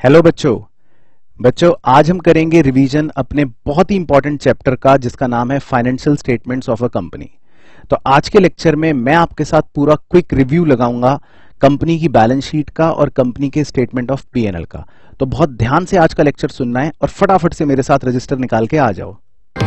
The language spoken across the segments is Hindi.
हेलो बच्चों आज हम करेंगे रिवीजन अपने बहुत ही इंपॉर्टेंट चैप्टर का जिसका नाम है financial statements of a company. तो आज के लेक्चर में मैं आपके साथ पूरा क्विक रिव्यू लगाऊंगा कंपनी की बैलेंस शीट का और कंपनी के स्टेटमेंट ऑफ पीएनएल का। तो बहुत ध्यान से आज का लेक्चर सुनना है और फटाफट से मेरे साथ रजिस्टर निकाल के आ जाओ।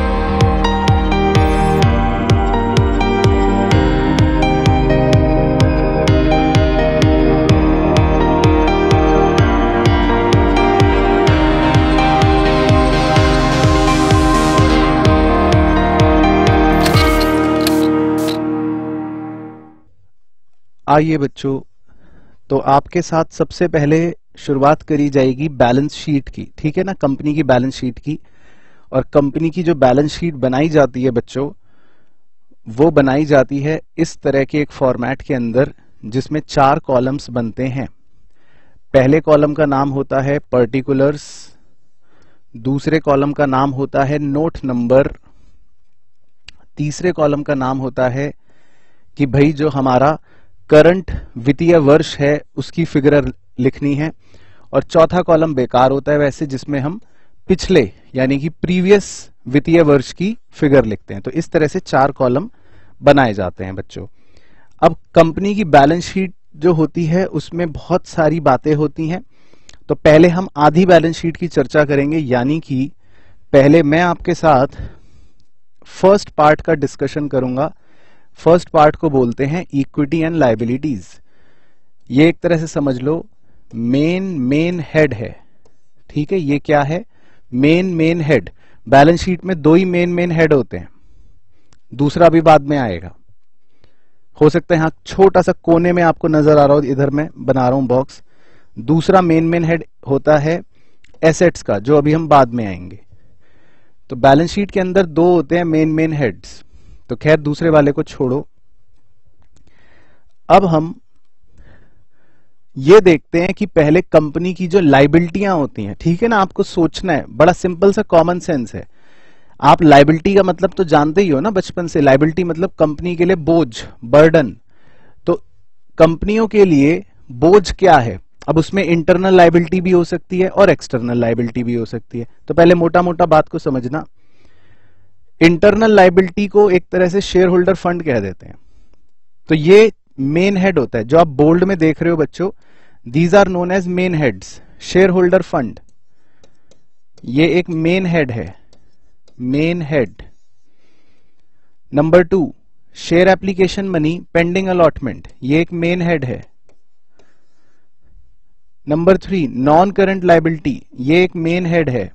आइए बच्चों, तो आपके साथ सबसे पहले शुरुआत करी जाएगी बैलेंस शीट की। ठीक है ना, कंपनी की बैलेंस शीट की। और कंपनी की जो बैलेंस शीट बनाई जाती है बच्चों, वो बनाई जाती है इस तरह के एक फॉर्मेट के अंदर जिसमें 4 कॉलम्स बनते हैं। पहले कॉलम का नाम होता है पर्टिकुलर्स, दूसरे कॉलम का नाम होता है नोट नंबर, तीसरे कॉलम का नाम होता है कि भाई जो हमारा करंट वित्तीय वर्ष है उसकी फिगर लिखनी है, और चौथा कॉलम बेकार होता है वैसे, जिसमें हम पिछले यानी कि प्रीवियस वित्तीय वर्ष की फिगर लिखते हैं। तो इस तरह से 4 कॉलम बनाए जाते हैं बच्चों। अब कंपनी की बैलेंस शीट जो होती है उसमें बहुत सारी बातें होती हैं। तो पहले हम आधी बैलेंस शीट की चर्चा करेंगे, यानी कि पहले मैं आपके साथ फर्स्ट पार्ट का डिस्कशन करूंगा। फर्स्ट पार्ट को बोलते हैं इक्विटी एंड लायबिलिटीज। ये एक तरह से समझ लो मेन हेड है। ठीक है, ये क्या है? Main head. बैलेंस शीट में 2 ही मेन हेड होते हैं, दूसरा भी बाद में आएगा। हो सकता है यहां छोटा सा कोने में आपको नजर आ रहा हो, इधर मैं बना रहा हूं बॉक्स। दूसरा मेन हेड होता है एसेट्स का, जो अभी हम बाद में आएंगे। तो बैलेंस शीट के अंदर 2 होते हैं मेन हेड्स। तो खैर दूसरे वाले को छोड़ो। अब हम ये देखते हैं कि पहले कंपनी की जो लायबिलिटियां होती हैं, ठीक है ना, आपको सोचना है, बड़ा सिंपल सा कॉमन सेंस है। आप लायबिलिटी का मतलब तो जानते ही हो ना बचपन से। लायबिलिटी मतलब कंपनी के लिए बोझ, बर्डन। तो कंपनियों के लिए बोझ क्या है? अब उसमें इंटरनल लायबिलिटी भी हो सकती है और एक्सटर्नल लायबिलिटी भी हो सकती है। तो पहले मोटा मोटा बात को समझना। इंटरनल लायबिलिटी को एक तरह से शेयर होल्डर फंड कह देते हैं। तो ये मेन हेड होता है, जो आप बोल्ड में देख रहे हो बच्चों, these are known as main heads. Share holder fund ये एक मेन हेड है, main head. Number 2 share application money pending allotment, ये एक मेन हेड है। नंबर 3 नॉन करंट लायबिलिटी, ये एक मेन हेड है।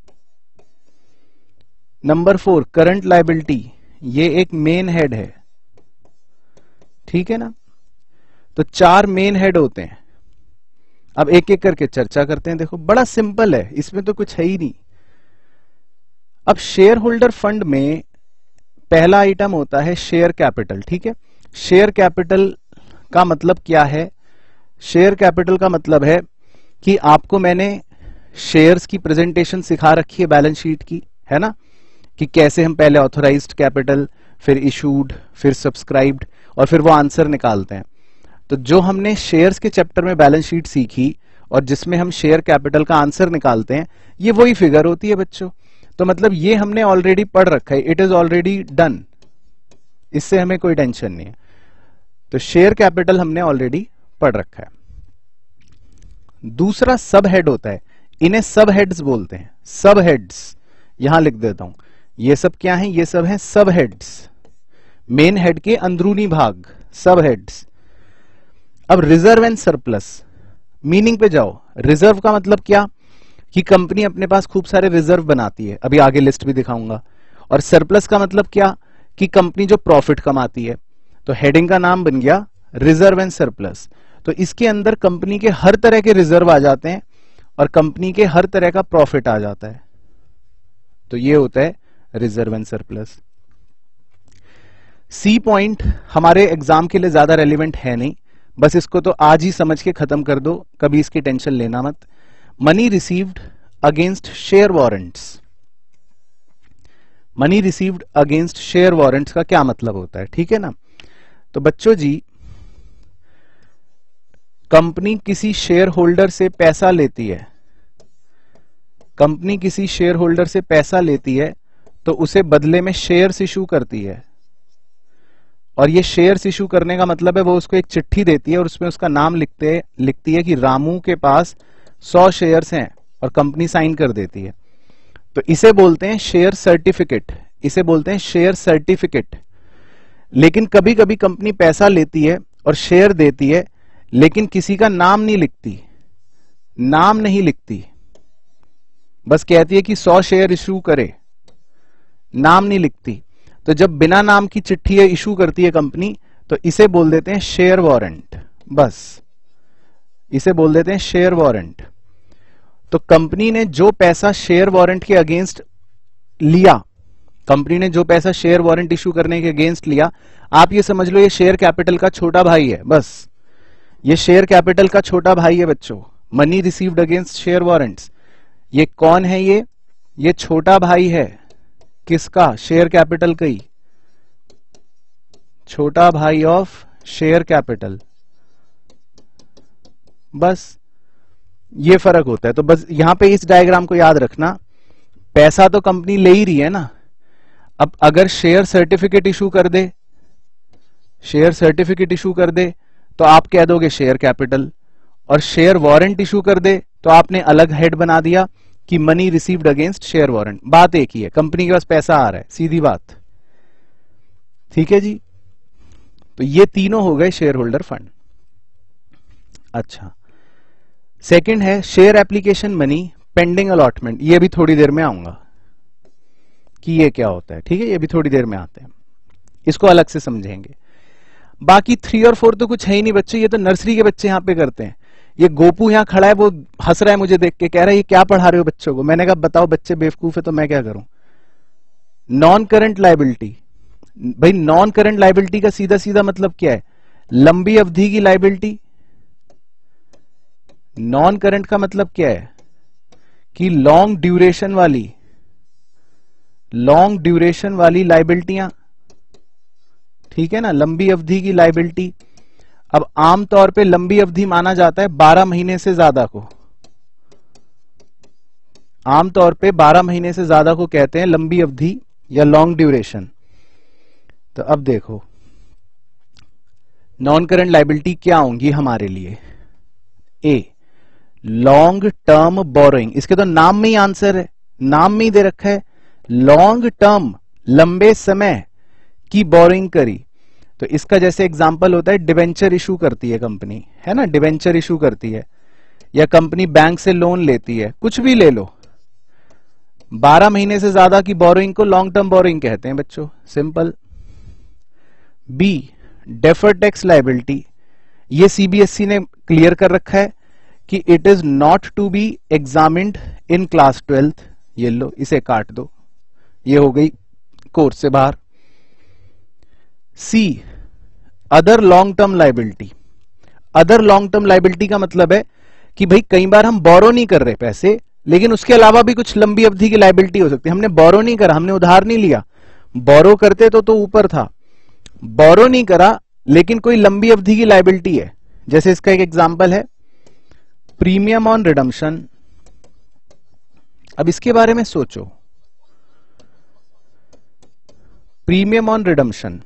नंबर 4 करंट लायबिलिटी, ये एक मेन हेड है। ठीक है ना, तो 4 मेन हेड होते हैं। अब एक एक करके चर्चा करते हैं। देखो बड़ा सिंपल है, इसमें तो कुछ है ही नहीं। अब शेयर होल्डर फंड में पहला आइटम होता है शेयर कैपिटल। ठीक है, शेयर कैपिटल का मतलब क्या है? शेयर कैपिटल का मतलब है कि आपको मैंने शेयर्स की प्रेजेंटेशन सिखा रखी है बैलेंस शीट की, है ना, कि कैसे हम पहले ऑथराइज्ड कैपिटल, फिर इशूड, फिर सब्सक्राइब्ड, और फिर वो आंसर निकालते हैं। तो जो हमने शेयर्स के चैप्टर में बैलेंस शीट सीखी और जिसमें हम शेयर कैपिटल का आंसर निकालते हैं, ये वही फिगर होती है बच्चों। तो मतलब ये हमने ऑलरेडी पढ़ रखा है, इट इज ऑलरेडी डन, इससे हमें कोई टेंशन नहीं है। तो शेयर कैपिटल हमने ऑलरेडी पढ़ रखा है। दूसरा सब हेड होता है, इन्हें सब हेड्स बोलते हैं। सब हेड्स यहां लिख देता हूं। ये सब क्या है? ये सब है सब हेड्स, मेन हेड के अंदरूनी भाग, सब हेड्स। अब रिजर्व एंड सरप्लस, मीनिंग पे जाओ। रिजर्व का मतलब क्या? कि कंपनी अपने पास खूब सारे रिजर्व बनाती है, अभी आगे लिस्ट भी दिखाऊंगा। और सरप्लस का मतलब क्या? कि कंपनी जो प्रॉफिट कमाती है। तो हेडिंग का नाम बन गया रिजर्व एंड सरप्लस। तो इसके अंदर कंपनी के हर तरह के रिजर्व आ जाते हैं और कंपनी के हर तरह का प्रॉफिट आ जाता है। तो ये होता है reserve and surplus. C point हमारे एग्जाम के लिए ज्यादा रेलिवेंट है नहीं, बस इसको तो आज ही समझ के खत्म कर दो, कभी इसकी टेंशन लेना मत। Money received against share warrants. Money received against share warrants का क्या मतलब होता है? ठीक है ना, तो बच्चों जी कंपनी किसी शेयर होल्डर से पैसा लेती है, कंपनी किसी शेयर होल्डर से पैसा लेती है तो उसे बदले में शेयर्स इशू करती है, और ये शेयर्स इशू करने का मतलब है वो उसको एक चिट्ठी देती है और उसमें उसका नाम लिखती है कि रामू के पास 100 शेयर्स हैं, और कंपनी साइन कर देती है। तो इसे बोलते हैं शेयर सर्टिफिकेट, इसे बोलते हैं शेयर सर्टिफिकेट। लेकिन कभी कभी कंपनी पैसा लेती है और शेयर देती है, लेकिन किसी का नाम नहीं लिखती, नाम नहीं लिखती, बस कहती है कि 100 शेयर इशू करे, नाम नहीं लिखती। तो जब बिना नाम की चिट्ठी इशू करती है कंपनी, तो इसे बोल देते हैं शेयर वारंट, बस इसे बोल देते हैं शेयर वारंट। तो कंपनी ने जो पैसा शेयर वारंट के अगेंस्ट लिया, कंपनी ने जो पैसा शेयर वारंट इशू करने के अगेंस्ट लिया, आप ये समझ लो ये शेयर कैपिटल का छोटा भाई है, बस ये शेयर कैपिटल का छोटा भाई है बच्चों। Money received against share warrants, ये कौन है? ये छोटा भाई है किसका? शेयर कैपिटल का ही, छोटा भाई ऑफ शेयर कैपिटल, बस ये फर्क होता है। तो बस यहां पे इस डायग्राम को याद रखना, पैसा तो कंपनी ले ही रही है ना। अब अगर शेयर सर्टिफिकेट इशू कर दे, शेयर सर्टिफिकेट इशू कर दे तो आप कह दोगे शेयर कैपिटल, और शेयर वारंट इशू कर दे तो आपने अलग हेड बना दिया कि money received against share warrant. बात एक ही है, कंपनी के पास पैसा आ रहा है, सीधी बात, ठीक है जी। तो ये तीनों हो गए शेयर होल्डर फंड। अच्छा, सेकंड है share application money pending allotment. ये भी थोड़ी देर में आऊंगा कि ये क्या होता है, ठीक है, ये भी थोड़ी देर में आते हैं, इसको अलग से समझेंगे। बाकी 3 और 4 तो कुछ है ही नहीं बच्चे, ये तो नर्सरी के बच्चे यहां पे करते हैं। ये गोपू यहां खड़ा है, वो हंस रहा है मुझे देख के, कह रहा है ये क्या पढ़ा रहे हो बच्चों को। मैंने कहा बताओ बच्चे बेवकूफ है तो मैं क्या करूं। नॉन करंट लायबिलिटी, भाई नॉन करंट लायबिलिटी का सीधा सीधा मतलब क्या है? लंबी अवधि की लायबिलिटी। नॉन करंट का मतलब क्या है? कि लॉन्ग ड्यूरेशन वाली लायबिलिटियां, ठीक है ना, लंबी अवधि की लायबिलिटी। अब आमतौर पे लंबी अवधि माना जाता है 12 महीने से ज्यादा को, आमतौर पे 12 महीने से ज्यादा को कहते हैं लंबी अवधि या लॉन्ग ड्यूरेशन। तो अब देखो नॉन करंट लायबिलिटी क्या होंगी हमारे लिए। ए, लॉन्ग टर्म बोरोइंग, इसके तो नाम में ही आंसर है, नाम में ही दे रखा है लॉन्ग टर्म, लंबे समय की बोरोइंग करी। तो इसका जैसे एग्जांपल होता है डिवेंचर इशू करती है कंपनी, है ना, डिवेंचर इशू करती है, या कंपनी बैंक से लोन लेती है, कुछ भी ले लो, 12 महीने से ज्यादा की बोरोइंग को लॉन्ग टर्म बोरोइंग कहते हैं बच्चों, simple. B, deferred tax liability, ये सीबीएसई ने क्लियर कर रखा है कि it is not to be examined in class 12th। ये लो, इसे काट दो, ये हो गई कोर्स से बाहर। C, other long term liability. Other long term liability का मतलब है कि भाई कई बार हम बोरो नहीं कर रहे पैसे, लेकिन उसके अलावा भी कुछ लंबी अवधि की लायबिलिटी हो सकती है। हमने बोरो नहीं करा, हमने उधार नहीं लिया, बोरो करते तो ऊपर था, बोरो नहीं करा लेकिन कोई लंबी अवधि की लायबिलिटी है। जैसे इसका एक एग्जांपल है प्रीमियम ऑन रिडम्पशन। अब इसके बारे में सोचो, प्रीमियम ऑन रिडम्पशन,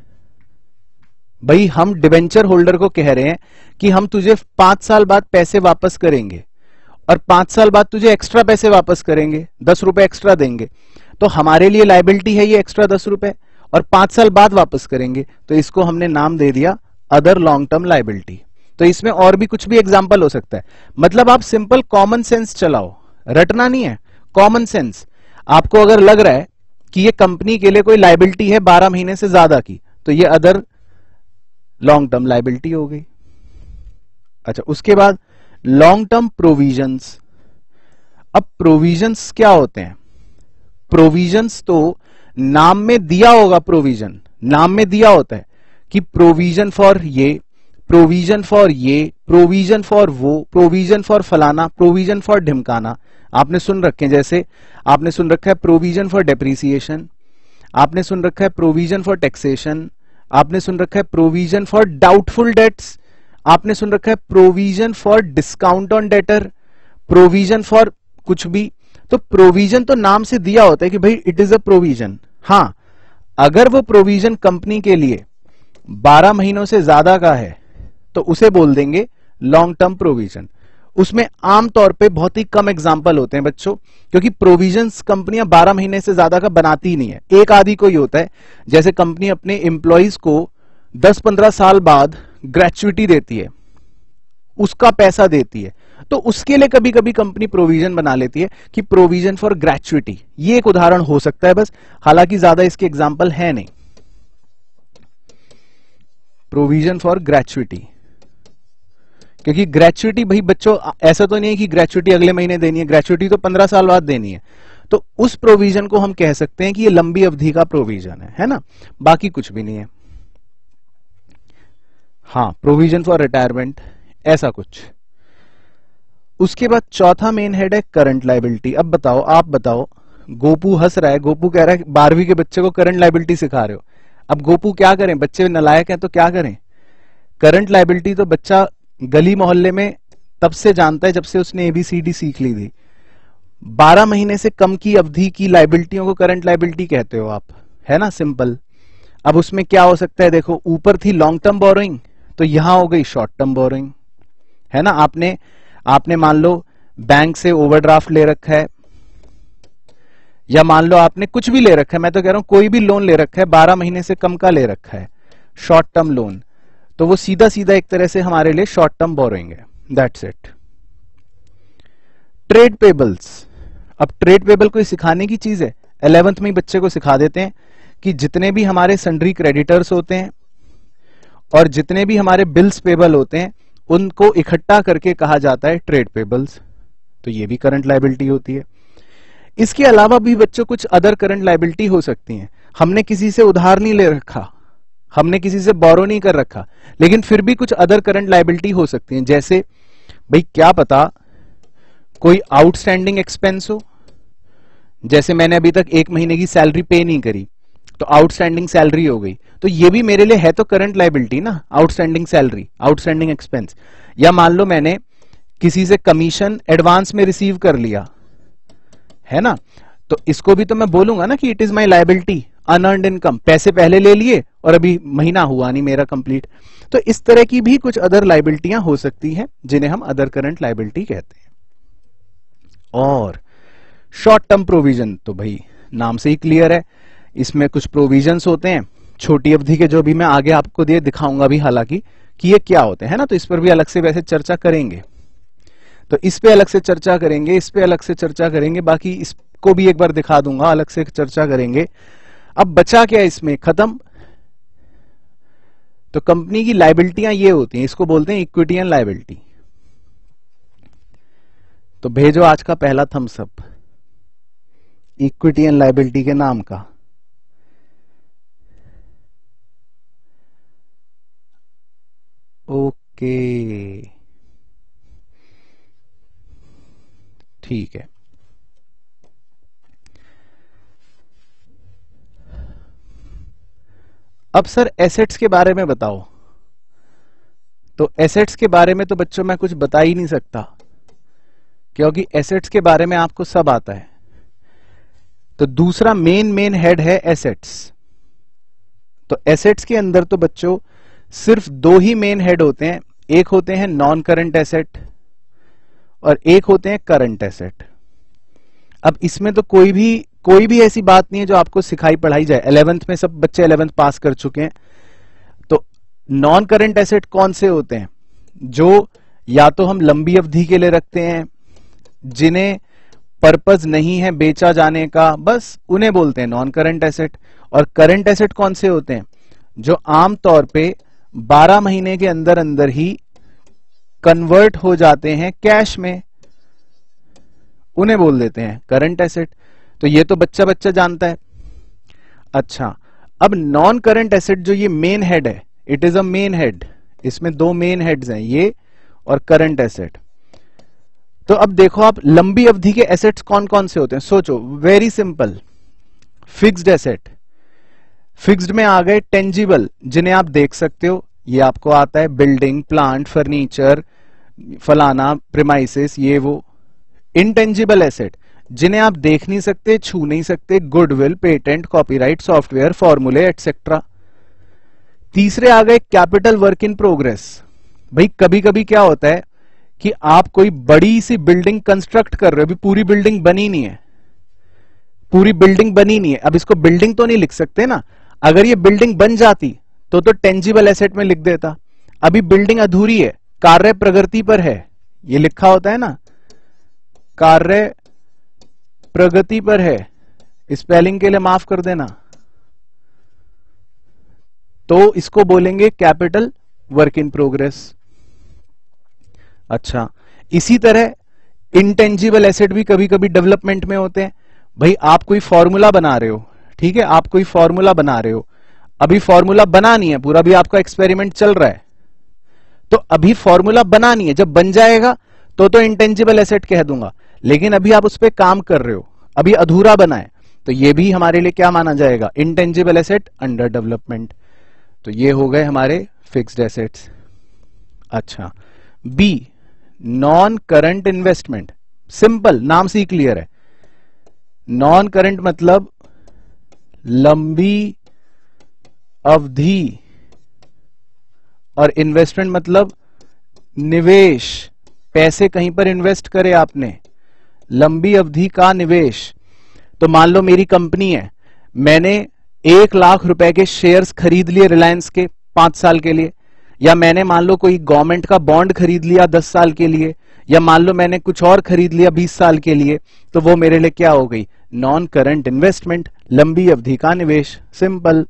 भाई हम डिवेंचर होल्डर को कह रहे हैं कि हम तुझे 5 साल बाद पैसे वापस करेंगे, और 5 साल बाद तुझे एक्स्ट्रा पैसे वापस करेंगे, 10 रुपए एक्स्ट्रा देंगे। तो हमारे लिए लायबिलिटी है ये एक्स्ट्रा 10 रुपए, और 5 साल बाद वापस करेंगे, तो इसको हमने नाम दे दिया अदर लॉन्ग टर्म लायबिलिटी। तो इसमें और भी कुछ भी एग्जाम्पल हो सकता है। मतलब आप सिंपल कॉमन सेंस चलाओ, रटना नहीं है, कॉमन सेंस। आपको अगर लग रहा है कि ये कंपनी के लिए कोई लायबिलिटी है 12 महीने से ज्यादा की, तो ये अदर लॉन्ग टर्म लायबिलिटी हो गई। अच्छा, उसके बाद लॉन्ग टर्म प्रोविजंस। अब प्रोविजंस क्या होते हैं? प्रोविजंस तो नाम में दिया होगा, प्रोविजन नाम में दिया होता है कि प्रोविजन फॉर ये, प्रोविजन फॉर ये, प्रोविजन फॉर वो, प्रोविजन फॉर फलाना, प्रोविजन फॉर ढिमकाना। आपने सुन रखे हैं, जैसे आपने सुन रखा है प्रोविजन फॉर डेप्रीसिएशन, आपने सुन रखा है प्रोविजन फॉर टैक्सेशन, आपने सुन रखा है प्रोविजन फॉर डाउटफुल डेट्स, आपने सुन रखा है provision for discount on debtor, provision for कुछ भी। तो प्रोविजन तो नाम से दिया होता है कि भाई इट इज अ प्रोविजन। हां, अगर वो प्रोविजन कंपनी के लिए 12 महीनों से ज्यादा का है तो उसे बोल देंगे लॉन्ग टर्म प्रोविजन। उसमें आमतौर पे बहुत ही कम एग्जाम्पल होते हैं बच्चों, क्योंकि प्रोविजंस कंपनियां 12 महीने से ज्यादा का बनाती ही नहीं है, एक आदि को ही होता है। जैसे कंपनी अपने एम्प्लॉइज को 10-15 साल बाद ग्रेचुइटी देती है, उसका पैसा देती है, तो उसके लिए कभी कभी कंपनी प्रोविजन बना लेती है कि प्रोविजन फॉर ग्रेचुइटी। ये एक उदाहरण हो सकता है बस, हालांकि ज्यादा इसके एग्जाम्पल है नहीं। प्रोविजन फॉर ग्रेचुइटी, क्योंकि ग्रेचुइटी भाई बच्चों ऐसा तो नहीं है कि ग्रेचुइटी अगले महीने देनी है, ग्रेचुइटी तो 15 साल बाद देनी है। तो उस प्रोविजन को हम कह सकते हैं कि ये लंबी अवधि का प्रोविजन है ना, बाकी कुछ भी नहीं है। हाँ, प्रोविजन फॉर रिटायरमेंट, ऐसा कुछ। उसके बाद चौथा मेन हेड है करंट लायबिलिटी। अब बताओ, आप बताओ, गोपू हंस रहा है, गोपू कह रहा है 12वीं के बच्चे को करंट लायबिलिटी सिखा रहे हो। अब गोपू क्या करें, बच्चे नालायक हैं तो क्या करें। करंट लायबिलिटी तो बच्चा गली मोहल्ले में तब से जानता है जब से उसने ABCD सीख ली थी। 12 महीने से कम की अवधि की लायबिलिटियों को करंट लायबिलिटी कहते हो आप, है ना, सिंपल। अब उसमें क्या हो सकता है, देखो ऊपर थी लॉन्ग टर्म बोरोइंग, तो यहां हो गई शॉर्ट टर्म बोरोइंग, है ना। आपने मान लो बैंक से ओवरड्राफ्ट ले रखा है, या मान लो आपने कुछ भी ले रखा है, मैं तो कह रहा हूं कोई भी लोन ले रखा है, 12 महीने से कम का ले रखा है, शॉर्ट टर्म लोन, तो वो सीधा सीधा एक तरह से हमारे लिए शॉर्ट टर्म बोरोइंग है, दैट्स इट। ट्रेड पेबल्स, अब ट्रेड पेबल कोई सिखाने की चीज है, 11th में ही बच्चे को सिखा देते हैं कि जितने भी हमारे सन्ड्री क्रेडिटर्स होते हैं और जितने भी हमारे बिल्स पेबल होते हैं उनको इकट्ठा करके कहा जाता है ट्रेड पेबल्स, तो ये भी करंट लायबिलिटी होती है। इसके अलावा भी बच्चों कुछ अदर करंट लायबिलिटी हो सकती हैं। हमने किसी से उधार नहीं ले रखा, हमने किसी से बोरो नहीं कर रखा, लेकिन फिर भी कुछ अदर करंट लायबिलिटी हो सकती हैं। जैसे भाई क्या पता कोई आउटस्टैंडिंग एक्सपेंस हो, जैसे मैंने अभी तक 1 महीने की सैलरी पे नहीं करी तो आउटस्टैंडिंग सैलरी हो गई, तो ये भी मेरे लिए है तो करंट लायबिलिटी ना, आउटस्टैंडिंग सैलरी, आउटस्टैंडिंग एक्सपेंस। या मान लो मैंने किसी से कमीशन एडवांस में रिसीव कर लिया, है ना, तो इसको भी तो मैं बोलूंगा ना कि it is my liability, unearned income, पैसे पहले ले लिए और अभी महीना हुआ नहीं मेरा कंप्लीट। तो इस तरह की भी कुछ अदर लायबिलिटियां हो सकती हैं जिन्हें हम अदर करंट लायबिलिटी कहते हैं। और शॉर्ट टर्म प्रोविजन तो भाई नाम से ही क्लियर है, इसमें कुछ प्रोविजंस होते हैं छोटी अवधि के, जो भी मैं आगे आपको दिखाऊंगा भी हालांकि कि ये क्या होते हैं ना, तो इस पर भी अलग से वैसे चर्चा करेंगे, तो इस पे अलग से चर्चा करेंगे, इस पे अलग से चर्चा करेंगे, बाकी इसको भी एक बार दिखा दूंगा, अलग से चर्चा करेंगे। अब बचा क्या इसमें, खत्म। तो कंपनी की लायबिलिटियां ये होती हैं, इसको बोलते हैं इक्विटी एंड लायबिलिटी। तो भेजो आज का पहला thumbs up equity and liability के नाम का। ओके, ठीक है। अब सर एसेट्स के बारे में बताओ। तो एसेट्स के बारे में तो बच्चों मैं कुछ बता ही नहीं सकता, क्योंकि एसेट्स के बारे में आपको सब आता है। तो दूसरा मेन हेड है एसेट्स। तो एसेट्स के अंदर तो बच्चों सिर्फ 2 ही मेन हेड होते हैं, एक होते हैं नॉन करंट एसेट और एक होते हैं करंट एसेट। अब इसमें तो कोई भी ऐसी बात नहीं है जो आपको सिखाई पढ़ाई जाए, 11th में सब बच्चे 11th पास कर चुके हैं। तो नॉन करंट एसेट कौन से होते हैं, जो या तो हम लंबी अवधि के लिए रखते हैं, जिन्हें पर्पस नहीं है बेचा जाने का, बस उन्हें बोलते हैं नॉन करंट एसेट। और करंट एसेट कौन से होते हैं, जो आमतौर पे 12 महीने के अंदर अंदर ही कन्वर्ट हो जाते हैं कैश में, उन्हें बोल देते हैं करंट एसेट। तो ये तो बच्चा जानता है। अच्छा, अब नॉन करंट एसेट जो ये मेन हेड है, it is a main head, इसमें 2 मेन हेड्स हैं, ये और करंट एसेट। तो अब देखो आप लंबी अवधि के एसेट्स कौन कौन से होते हैं, सोचो, very simple. Fixed asset, fixed में आ गए टेंजिबल जिन्हें आप देख सकते हो, ये आपको आता है बिल्डिंग, प्लांट, फर्नीचर, फलाना, प्रीमाइसेस, ये वो। इनटेंजिबल एसेट जिन्हें आप देख नहीं सकते, छू नहीं सकते, गुडविल, पेटेंट, कॉपीराइट, सॉफ्टवेयर, फॉर्मूले, एटसेट्रा। तीसरे आ गए कैपिटल वर्क इन प्रोग्रेस। भाई कभी कभी क्या होता है कि आप कोई बड़ी सी बिल्डिंग कंस्ट्रक्ट कर रहे हो, अभी पूरी बिल्डिंग बनी नहीं है, पूरी बिल्डिंग बनी नहीं है, अब इसको बिल्डिंग तो नहीं लिख सकते ना, अगर ये बिल्डिंग बन जाती तो टेंजिबल एसेट में लिख देता। अभी बिल्डिंग अधूरी है, कार्य प्रगति पर है, ये लिखा होता है ना, कार्य प्रगति पर है, स्पेलिंग के लिए माफ कर देना, तो इसको बोलेंगे कैपिटल वर्क इन प्रोग्रेस। अच्छा, इसी तरह इंटेंजिबल एसेट भी कभी कभी डेवलपमेंट में होते हैं। भाई आप कोई फॉर्मूला बना रहे हो, ठीक है, आप कोई फॉर्मूला बना रहे हो, अभी फॉर्मूला बना नहीं है पूरा, अभी आपका एक्सपेरिमेंट चल रहा है, तो अभी फॉर्मूला बना नहीं है, जब बन जाएगा तो इंटेंजिबल एसेट कह दूंगा, लेकिन अभी आप उस पर काम कर रहे हो, अभी अधूरा बना है, तो ये भी हमारे लिए क्या माना जाएगा, इंटेंजिबल एसेट अंडर डेवलपमेंट। तो ये हो गए हमारे फिक्स्ड एसेट्स। अच्छा, B non current investment, simple, नाम से ही क्लियर है। नॉन करंट मतलब लंबी अवधि, और इन्वेस्टमेंट मतलब निवेश, पैसे कहीं पर इन्वेस्ट करे आपने, लंबी अवधि का निवेश। तो मान लो मेरी कंपनी है, मैंने 1 लाख रुपए के शेयर्स खरीद लिए रिलायंस के 5 साल के लिए, या मैंने मान लो कोई गवर्नमेंट का बॉन्ड खरीद लिया 10 साल के लिए, या मान लो मैंने कुछ और खरीद लिया 20 साल के लिए, तो वो मेरे लिए क्या हो गई, नॉन करंट इन्वेस्टमेंट, लंबी अवधि का निवेश, सिंपल।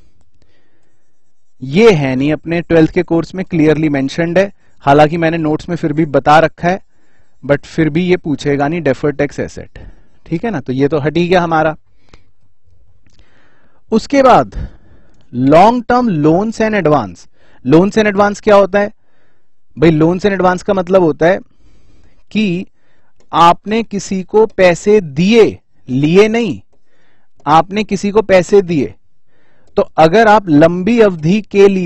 ये है नहीं अपने 12th के कोर्स में क्लियरली मेंशन्ड है, हालांकि मैंने नोट्स में फिर भी बता रखा है, बट फिर भी ये पूछेगा नहीं डेफर्ड टैक्स एसेट, ठीक है ना, तो ये तो हट ही गया हमारा। उसके बाद long term loans and advance. Loans and advance क्या होता है भाई, लोन्स एंड एडवांस का मतलब होता है कि आपने किसी को पैसे दिए, लिए नहीं, आपने किसी को पैसे दिए, तो अगर आप लंबी अवधि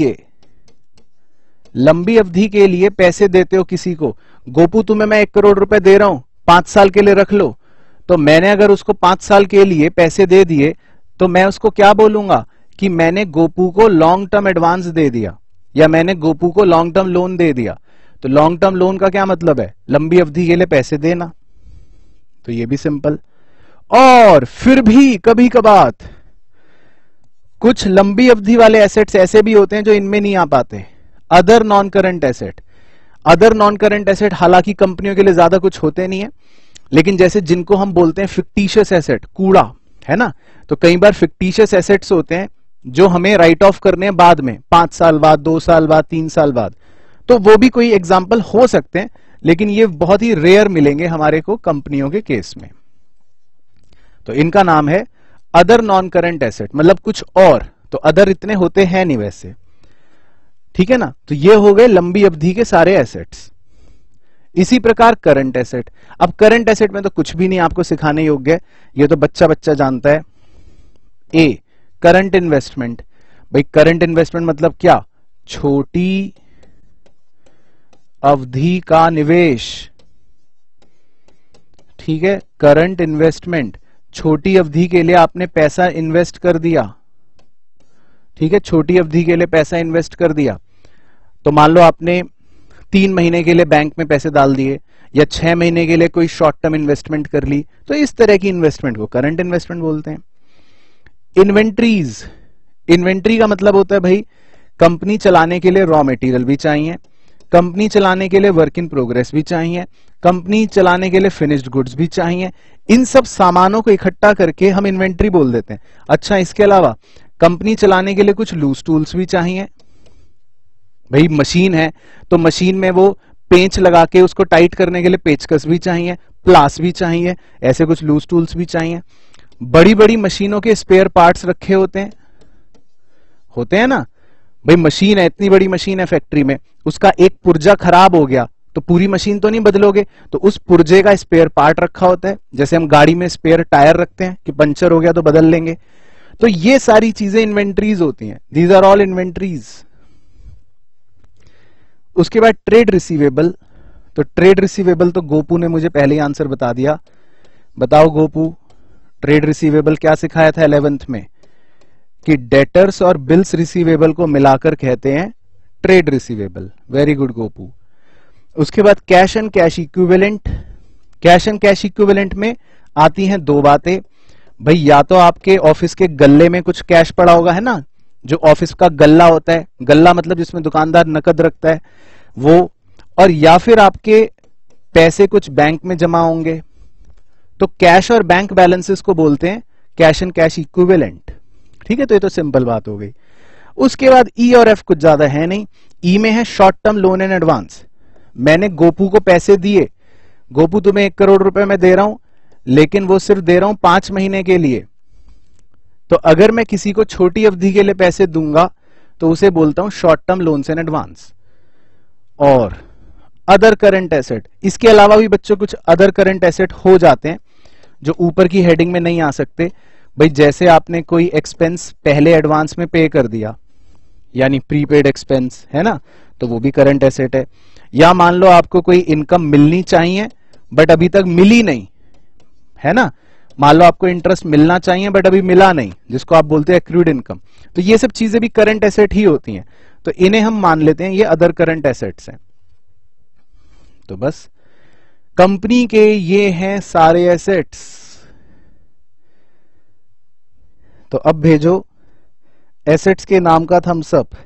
के लिए पैसे देते हो किसी को, गोपू तुम्हें मैं 1 करोड़ रुपए दे रहा हूं, 5 साल के लिए रख लो, तो मैंने अगर उसको 5 साल के लिए पैसे दे दिए, तो मैं उसको क्या बोलूंगा कि मैंने गोपू को लॉन्ग टर्म एडवांस दे दिया, या मैंने गोपू को लॉन्ग टर्म लोन दे दिया। तो लॉन्ग टर्म लोन का क्या मतलब है, लंबी अवधि के लिए पैसे देना, तो ये भी सिंपल। और फिर भी कभी कभार कुछ लंबी अवधि वाले एसेट्स ऐसे भी होते हैं जो इनमें नहीं आ पाते, other non current asset. Other non current asset हालांकि कंपनियों के लिए ज्यादा कुछ होते नहीं है, लेकिन जैसे जिनको हम बोलते हैं फिक्टिशियस एसेट, कूड़ा है ना, तो कई बार फिक्टिशियस एसेट्स होते हैं जो हमें राइट ऑफ करने हैं बाद में, 5 साल बाद, 2 साल बाद, 3 साल बाद, तो वो भी कोई एग्जाम्पल हो सकते हैं, लेकिन ये बहुत ही रेयर मिलेंगे हमारे को कंपनियों के केस में। तो इनका नाम है अदर नॉन करंट एसेट, मतलब कुछ और, तो अदर इतने होते हैं नहीं वैसे, ठीक है ना। तो ये हो गए लंबी अवधि के सारे एसेट्स। इसी प्रकार करंट एसेट। अब करंट एसेट में तो कुछ भी नहीं आपको सिखाने योग्य है, ये तो बच्चा बच्चा जानता है। ए करंट इन्वेस्टमेंट, भाई करंट इन्वेस्टमेंट मतलब क्या, छोटी अवधि का निवेश, ठीक है, करंट इन्वेस्टमेंट, छोटी अवधि के लिए आपने पैसा इन्वेस्ट कर दिया, ठीक है, छोटी अवधि के लिए पैसा इन्वेस्ट कर दिया। तो मान लो आपने 3 महीने के लिए बैंक में पैसे डाल दिए, या 6 महीने के लिए कोई शॉर्ट टर्म इन्वेस्टमेंट कर ली, तो इस तरह की इन्वेस्टमेंट को करंट इन्वेस्टमेंट बोलते हैं। इन्वेंट्रीज, इन्वेंट्री का मतलब होता है भाई कंपनी चलाने के लिए रॉ मटेरियल भी चाहिए, कंपनी चलाने के लिए वर्क इन प्रोग्रेस भी चाहिए, कंपनी चलाने के लिए फिनिश्ड गुड्स भी चाहिए, इन सब सामानों को इकट्ठा करके हम इन्वेंट्री बोल देते हैं। अच्छा, इसके अलावा कंपनी चलाने के लिए कुछ लूज टूल्स भी चाहिए, भाई मशीन है तो मशीन में वो पेंच लगा के उसको टाइट करने के लिए पेचकस भी चाहिए, प्लास भी चाहिए, ऐसे कुछ लूज टूल्स भी चाहिए। बड़ी बड़ी मशीनों के स्पेयर पार्ट्स रखे होते हैं ना, भाई मशीन है, इतनी बड़ी मशीन है फैक्ट्री में, उसका एक पुर्जा खराब हो गया तो पूरी मशीन तो नहीं बदलोगे, तो उस पुर्जे का स्पेयर पार्ट रखा होता है, जैसे हम गाड़ी में स्पेयर टायर रखते हैं कि पंचर हो गया तो बदल लेंगे। तो ये सारी चीजें इन्वेंट्रीज होती हैं, दीज आर ऑल इन्वेंट्रीज। उसके बाद ट्रेड रिसीवेबल, तो ट्रेड रिसीवेबल तो गोपू ने मुझे पहले ही आंसर बता दिया, बताओ गोपू, ट्रेड रिसीवेबल क्या सिखाया था 11th में कि डेटर्स और बिल्स रिसीवेबल को मिलाकर कहते हैं trade receivable. Very good Gopu. उसके बाद cash and cash equivalent. Cash and cash equivalent में आती हैं दो बातें भाई, या तो आपके ऑफिस के गल्ले में कुछ कैश पड़ा होगा, है ना, जो ऑफिस का गल्ला होता है, गल्ला मतलब जिसमें दुकानदार नकद रखता है वो, और या फिर आपके पैसे कुछ बैंक में जमा होंगे। तो कैश और बैंक बैलेंसेस को बोलते हैं कैश एंड कैश इक्विवेलेंट। ठीक है, तो ये तो सिंपल बात हो गई। उसके बाद ई और एफ कुछ ज्यादा है नहीं। ई में है short term loan and advance. मैंने गोपू को पैसे दिए, गोपू तुम्हें 1 करोड़ रुपए मैं दे रहा हूं, लेकिन वो सिर्फ दे रहा हूं 5 महीने के लिए। तो अगर मैं किसी को छोटी अवधि के लिए पैसे दूंगा तो उसे बोलता हूं short term loans and advance. और अदर करंट एसेट, इसके अलावा भी बच्चों कुछ अदर करंट एसेट हो जाते हैं जो ऊपर की हेडिंग में नहीं आ सकते। भाई जैसे आपने कोई एक्सपेंस पहले एडवांस में पे कर दिया, यानी प्रीपेड एक्सपेंस, है ना, तो वो भी करंट एसेट है। या मान लो आपको कोई इनकम मिलनी चाहिए बट अभी तक मिली नहीं, है ना, मान लो आपको इंटरेस्ट मिलना चाहिए बट अभी मिला नहीं, जिसको आप बोलते हैं एक्रूड इनकम। तो ये सब चीजें भी करंट एसेट ही होती हैं, तो इन्हें हम मान लेते हैं ये अदर करंट एसेट्स हैं। तो बस कंपनी के ये हैं सारे एसेट्स। तो अब भेजो एसेट्स के नाम का थम्स अप।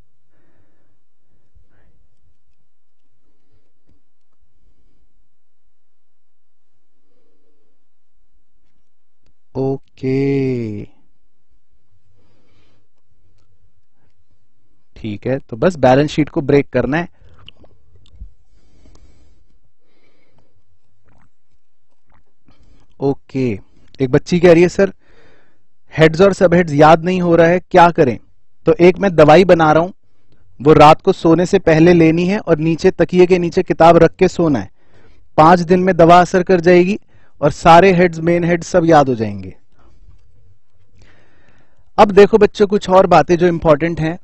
ओके, ठीक है, तो बस बैलेंस शीट को ब्रेक करना है। ओके, एक बच्ची कह रही है सर हेड्स और सब हेड्स याद नहीं हो रहा है, क्या करें? तो एक मैं दवाई बना रहा हूं, वो रात को सोने से पहले लेनी है और नीचे तकिए के नीचे किताब रख के सोना है। 5 दिन में दवा असर कर जाएगी और सारे हेड्स, मेन हेड्स सब याद हो जाएंगे। अब देखो बच्चों कुछ और बातें जो इंपॉर्टेंट हैं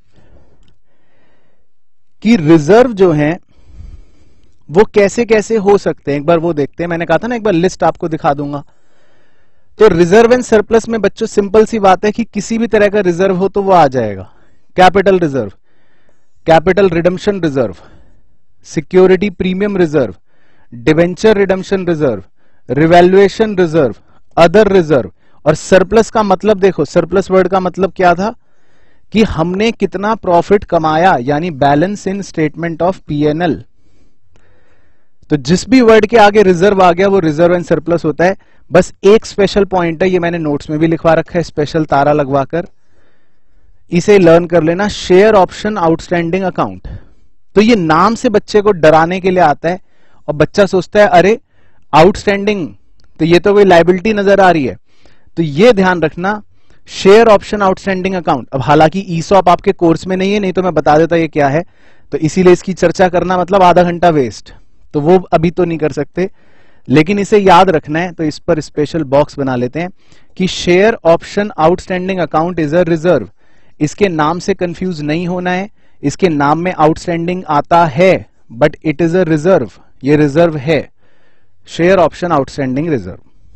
कि रिजर्व जो हैं वो कैसे कैसे हो सकते हैं, एक बार वो देखते हैं। मैंने कहा था ना एक बार लिस्ट आपको दिखा दूंगा। तो रिजर्व एंड सरप्लस में बच्चों सिंपल सी बात है कि किसी भी तरह का रिजर्व हो तो वो आ जाएगा। Capital reserve, capital redemption reserve, security premium reserve, debenture redemption reserve, revaluation reserve, other reserve. और सरप्लस का मतलब देखो, सरप्लस वर्ड का मतलब क्या था कि हमने कितना प्रॉफिट कमाया, यानी balance in statement of PNL. तो जिस भी वर्ड के आगे रिजर्व आ गया वो रिजर्व एंड सरप्लस होता है। बस एक स्पेशल पॉइंट है, ये मैंने नोट्स में भी लिखवा रखा है स्पेशल तारा लगवाकर, इसे लर्न कर लेना, शेयर ऑप्शन आउटस्टैंडिंग अकाउंट। तो ये नाम से बच्चे को डराने के लिए आता है और बच्चा सोचता है अरे आउटस्टैंडिंग, तो ये तो कोई लायबिलिटी नजर आ रही है। तो ये ध्यान रखना, शेयर ऑप्शन आउटस्टैंडिंग अकाउंट। अब हालांकि ईसॉप आपके कोर्स में नहीं है, नहीं तो मैं बता देता ये क्या है, तो इसीलिए इसकी चर्चा करना मतलब आधा घंटा वेस्ट, तो वो अभी तो नहीं कर सकते, लेकिन इसे याद रखना है। तो इस पर स्पेशल बॉक्स बना लेते हैं कि share option outstanding account is a reserve. इसके नाम से कंफ्यूज नहीं होना है, इसके नाम में आउटस्टैंडिंग आता है but it is a reserve, ये रिजर्व है, शेयर ऑप्शन आउटस्टैंडिंग रिजर्व।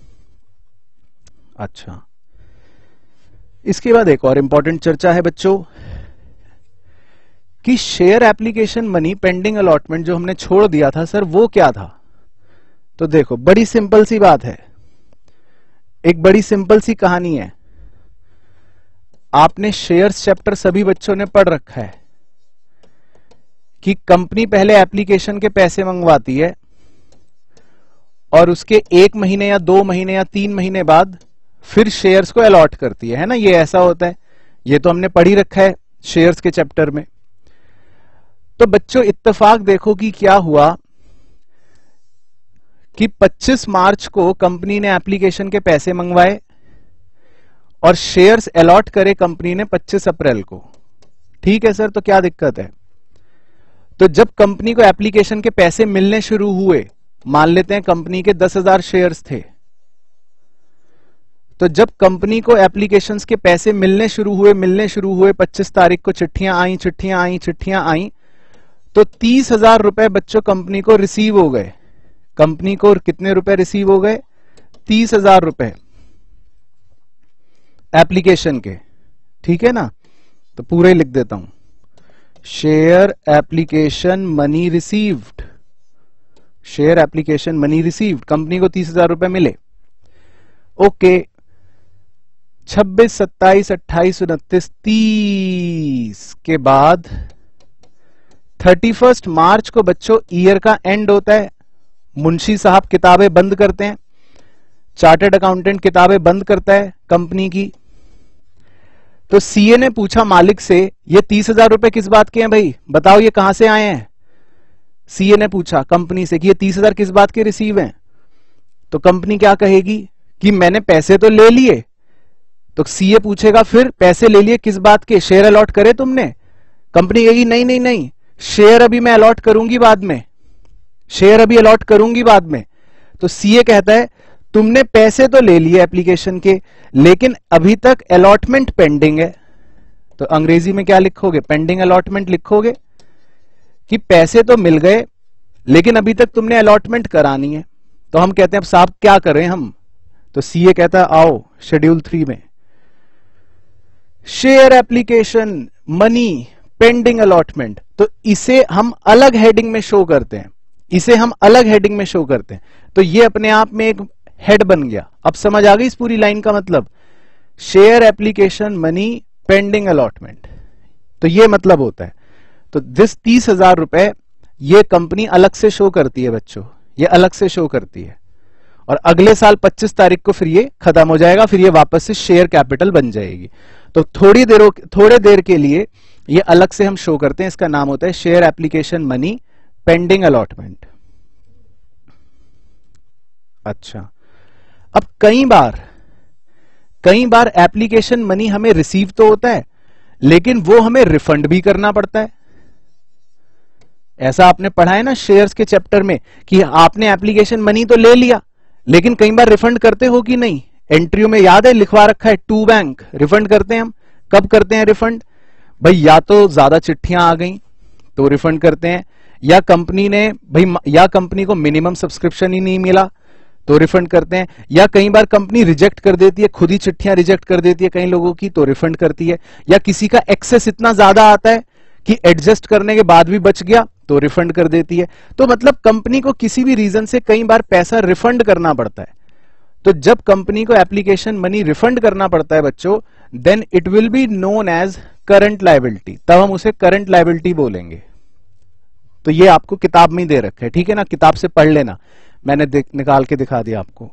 अच्छा, इसके बाद एक और इंपॉर्टेंट चर्चा है बच्चों कि share application money pending allotment जो हमने छोड़ दिया था सर वो क्या था। तो देखो बड़ी सिंपल सी बात है, एक बड़ी सिंपल सी कहानी है। आपने शेयर्स चैप्टर सभी बच्चों ने पढ़ रखा है कि कंपनी पहले एप्लीकेशन के पैसे मंगवाती है और उसके 1 महीने या 2 महीने या 3 महीने बाद फिर शेयर्स को अलॉट करती है ना, ये ऐसा होता है, ये तो हमने पढ़ ही रखा है शेयर्स के चैप्टर में। तो बच्चों इत्तेफाक देखो कि क्या हुआ कि 25 मार्च को कंपनी ने एप्लीकेशन के पैसे मंगवाए और शेयर्स अलॉट करे कंपनी ने 25 अप्रैल को। ठीक है सर, तो क्या दिक्कत है? तो जब कंपनी को एप्लीकेशन के पैसे मिलने शुरू हुए, मान लेते हैं कंपनी के 10,000 शेयर्स थे, तो जब कंपनी को एप्लीकेशंस के पैसे मिलने शुरू हुए 25 तारीख को चिट्ठियां आई, तो 30,000 रुपए बच्चों कंपनी को रिसीव हो गए। कंपनी को कितने रुपए रिसीव हो गए? 30,000 रुपए एप्लीकेशन के, ठीक है ना, तो पूरे लिख देता हूं, share application money received, share application money received, company को 30,000 रुपए मिले। ओके, 26, 27, 28, 29, 30 के बाद 31 मार्च को बच्चों ईयर का एंड होता है, मुंशी साहब किताबें बंद करते हैं, चार्टर्ड अकाउंटेंट किताबें बंद करता है कंपनी की। तो सीए ने पूछा मालिक से, ये 30,000 रुपए किस बात के हैं भाई, बताओ ये कहां से आए हैं। सीए ने पूछा कंपनी से कि ये 30,000 किस बात के रिसीव हैं। तो कंपनी क्या कहेगी कि मैंने पैसे तो ले लिए। तो सीए पूछेगा फिर पैसे ले लिए किस बात के, शेयर अलॉट करे तुमने। कंपनी कहेगी नहीं नहीं नहीं, शेयर अभी मैं अलॉट करूंगी बाद में, शेयर अभी अलॉट करूंगी बाद में। तो सीए कहता है तुमने पैसे तो ले लिए एप्लीकेशन के, लेकिन अभी तक अलॉटमेंट पेंडिंग है। तो अंग्रेजी में क्या लिखोगे, पेंडिंग अलॉटमेंट लिखोगे कि पैसे तो मिल गए लेकिन अभी तक तुमने अलॉटमेंट करानी है। तो हम कहते हैं अब साहब क्या करें हम। तो सीए कहता है आओ शेड्यूल 3 में, share application money pending allotment, तो इसे हम अलग हेडिंग में शो करते हैं, इसे हम अलग हेडिंग में शो करते हैं। तो ये अपने आप में एक हेड बन गया। अब समझ आ गई इस पूरी लाइन का मतलब, share application money pending allotment, तो ये मतलब होता है। तो दिस 30,000 रुपए ये कंपनी अलग से शो करती है बच्चों, ये अलग से शो करती है। और अगले साल 25 तारीख को फिर ये खत्म हो जाएगा, फिर ये वापस से शेयर कैपिटल बन जाएगी। तो थोड़ी देर के लिए ये अलग से हम शो करते हैं, इसका नाम होता है share application money pending allotment. अच्छा, अब कई बार एप्लीकेशन मनी हमें रिसीव तो होता है लेकिन वो हमें रिफंड भी करना पड़ता है। ऐसा आपने पढ़ा है ना शेयर्स के चैप्टर में कि आपने एप्लीकेशन मनी तो ले लिया लेकिन कई बार रिफंड करते हो कि नहीं। एंट्रियों में याद है लिखवा रखा है टू बैंक, रिफंड करते हैं हम। कब करते हैं रिफंड भाई, या तो ज्यादा चिट्ठियां आ गई तो रिफंड करते हैं, या कंपनी को मिनिमम सब्सक्रिप्शन ही नहीं मिला तो रिफंड करते हैं, या कई बार कंपनी रिजेक्ट कर देती है, खुद ही चिट्ठियां रिजेक्ट कर देती है कई लोगों की तो रिफंड करती है, या किसी का एक्सेस इतना ज्यादा आता है कि एडजस्ट करने के बाद भी बच गया तो रिफंड कर देती है। तो मतलब कंपनी को किसी भी रीजन से कई बार पैसा रिफंड करना पड़ता है। तो जब कंपनी को एप्लीकेशन मनी रिफंड करना पड़ता है बच्चों, then it will be known as current liability, तब हम उसे करंट लायबिलिटी बोलेंगे। तो ये आपको किताब में ही दे रखा है, ठीक है ना, किताब से पढ़ लेना, मैंने निकाल के दिखा दिया आपको।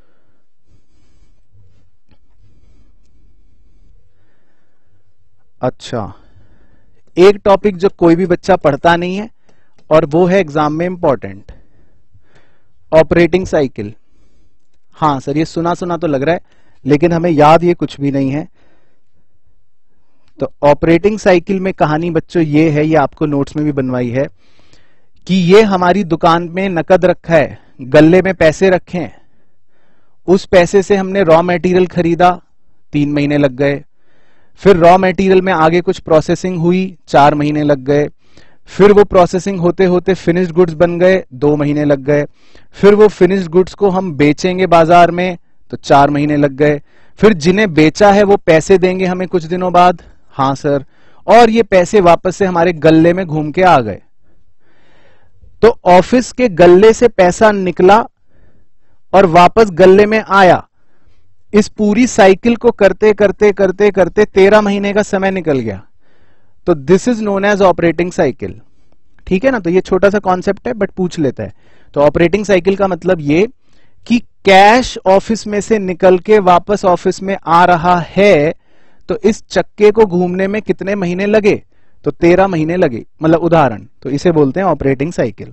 अच्छा, एक टॉपिक जो कोई भी बच्चा पढ़ता नहीं है और वो है एग्जाम में इंपॉर्टेंट, ऑपरेटिंग साइकिल। हाँ सर, ये सुना सुना तो लग रहा है लेकिन हमें याद ये कुछ भी नहीं है। तो ऑपरेटिंग साइकिल में कहानी बच्चों ये है, ये आपको नोट्स में भी बनवाई है कि ये हमारी दुकान में नकद रखा है, गल्ले में पैसे रखे हैं, उस पैसे से हमने रॉ मटेरियल खरीदा, 3 महीने लग गए, फिर रॉ मटेरियल में आगे कुछ प्रोसेसिंग हुई, 4 महीने लग गए, फिर वो प्रोसेसिंग होते होते फिनिश्ड गुड्स बन गए, 2 महीने लग गए, फिर वो फिनिश्ड गुड्स को हम बेचेंगे बाजार में तो 4 महीने लग गए, फिर जिन्हें बेचा है वो पैसे देंगे हमें कुछ दिनों बाद, हाँ सर, और ये पैसे वापस से हमारे गल्ले में घूम के आ गए। तो ऑफिस के गल्ले से पैसा निकला और वापस गल्ले में आया, इस पूरी साइकिल को करते करते करते करते 13 महीने का समय निकल गया। तो this is known as operating cycle, ठीक है ना। तो ये छोटा सा कॉन्सेप्ट है बट पूछ लेता है। तो ऑपरेटिंग साइकिल का मतलब ये कि कैश ऑफिस में से निकल के वापस ऑफिस में आ रहा है, तो इस चक्के को घूमने में कितने महीने लगे, तो 13 महीने लगे, मतलब उदाहरण। तो इसे बोलते हैं ऑपरेटिंग साइकिल।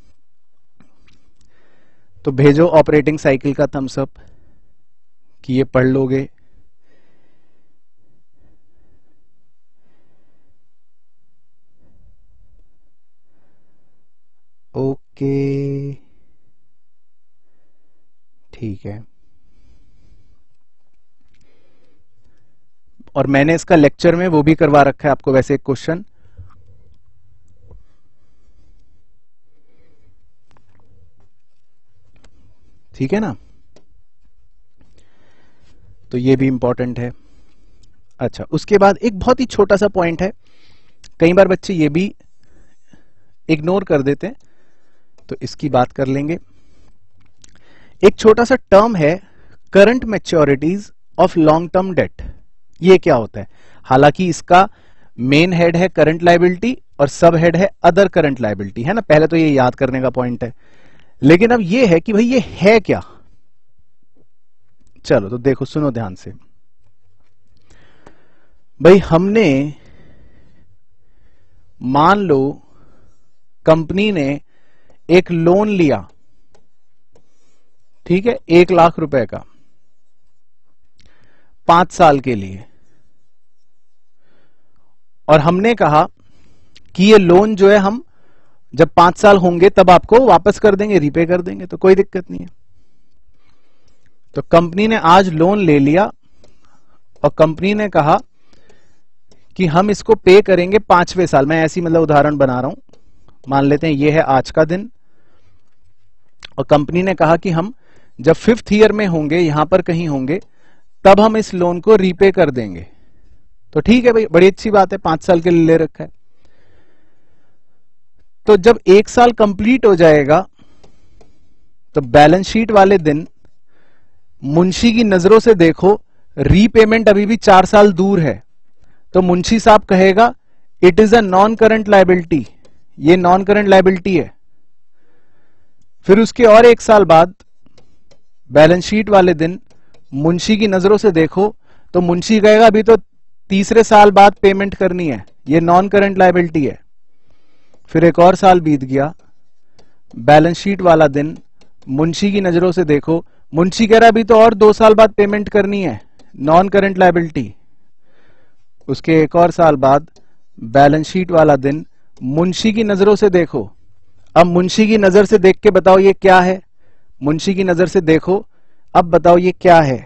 तो भेजो ऑपरेटिंग साइकिल का थम्स अप कि ये पढ़ लोगे। ओके, ठीक है। और मैंने इसका लेक्चर में वो भी करवा रखा है आपको वैसे एक क्वेश्चन, ठीक है ना। तो ये भी इंपॉर्टेंट है। अच्छा, उसके बाद एक बहुत ही छोटा सा पॉइंट है, कई बार बच्चे ये भी इग्नोर कर देते हैं, तो इसकी बात कर लेंगे। एक छोटा सा टर्म है current maturities of long term debt. ये क्या होता है? हालांकि इसका मेन हेड है करंट लायबिलिटी और सब हेड है अदर करंट लायबिलिटी, है ना, पहले तो ये याद करने का पॉइंट है। लेकिन अब ये है कि भाई ये है क्या। चलो तो देखो, सुनो ध्यान से। भाई हमने, मान लो कंपनी ने एक लोन लिया, ठीक है, 1,00,000 रुपए का 5 साल के लिए, और हमने कहा कि ये लोन जो है हम जब 5 साल होंगे तब आपको वापस कर देंगे, रीपे कर देंगे, तो कोई दिक्कत नहीं है। तो कंपनी ने आज लोन ले लिया और कंपनी ने कहा कि हम इसको पे करेंगे 5वें साल। मैं ऐसी मतलब उदाहरण बना रहा हूं, मान लेते हैं ये है आज का दिन, और कंपनी ने कहा कि हम जब 5th ईयर में होंगे, यहां पर कहीं होंगे, तब हम इस लोन को रीपे कर देंगे। तो ठीक है भाई, बड़ी अच्छी बात है, 5 साल के लिए ले रखा है। तो जब 1 साल कंप्लीट हो जाएगा तो बैलेंस शीट वाले दिन मुंशी की नजरों से देखो, रीपेमेंट अभी भी 4 साल दूर है, तो मुंशी साहब कहेगा it is a non current liability, ये नॉन करंट लायबिलिटी है। फिर उसके और 1 साल बाद बैलेंस शीट वाले दिन मुंशी की नजरों से देखो, तो मुंशी कहेगा अभी तो 3रे साल बाद पेमेंट करनी है, ये नॉन करंट लायबिलिटी है। फिर एक और साल बीत गया, बैलेंस शीट वाला दिन मुंशी की नजरों से देखो, मुंशी कह रहा अभी तो और 2 साल बाद पेमेंट करनी है, नॉन करंट लायबिलिटी। उसके एक और साल बाद बैलेंस शीट वाला दिन मुंशी की नजरों से देखो, अब मुंशी की नजर से देख के बताओ ये क्या है, मुंशी की नजर से देखो, अब बताओ ये क्या है।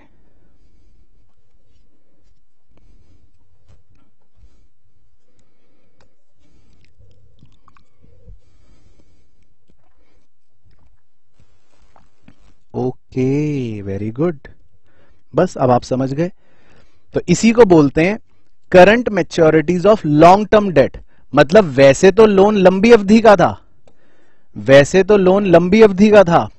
ओके, वेरी गुड, बस अब आप समझ गए। तो इसी को बोलते हैं current maturities of long term debt. मतलब वैसे तो लोन लंबी अवधि का था, वैसे तो लोन लंबी अवधि का था,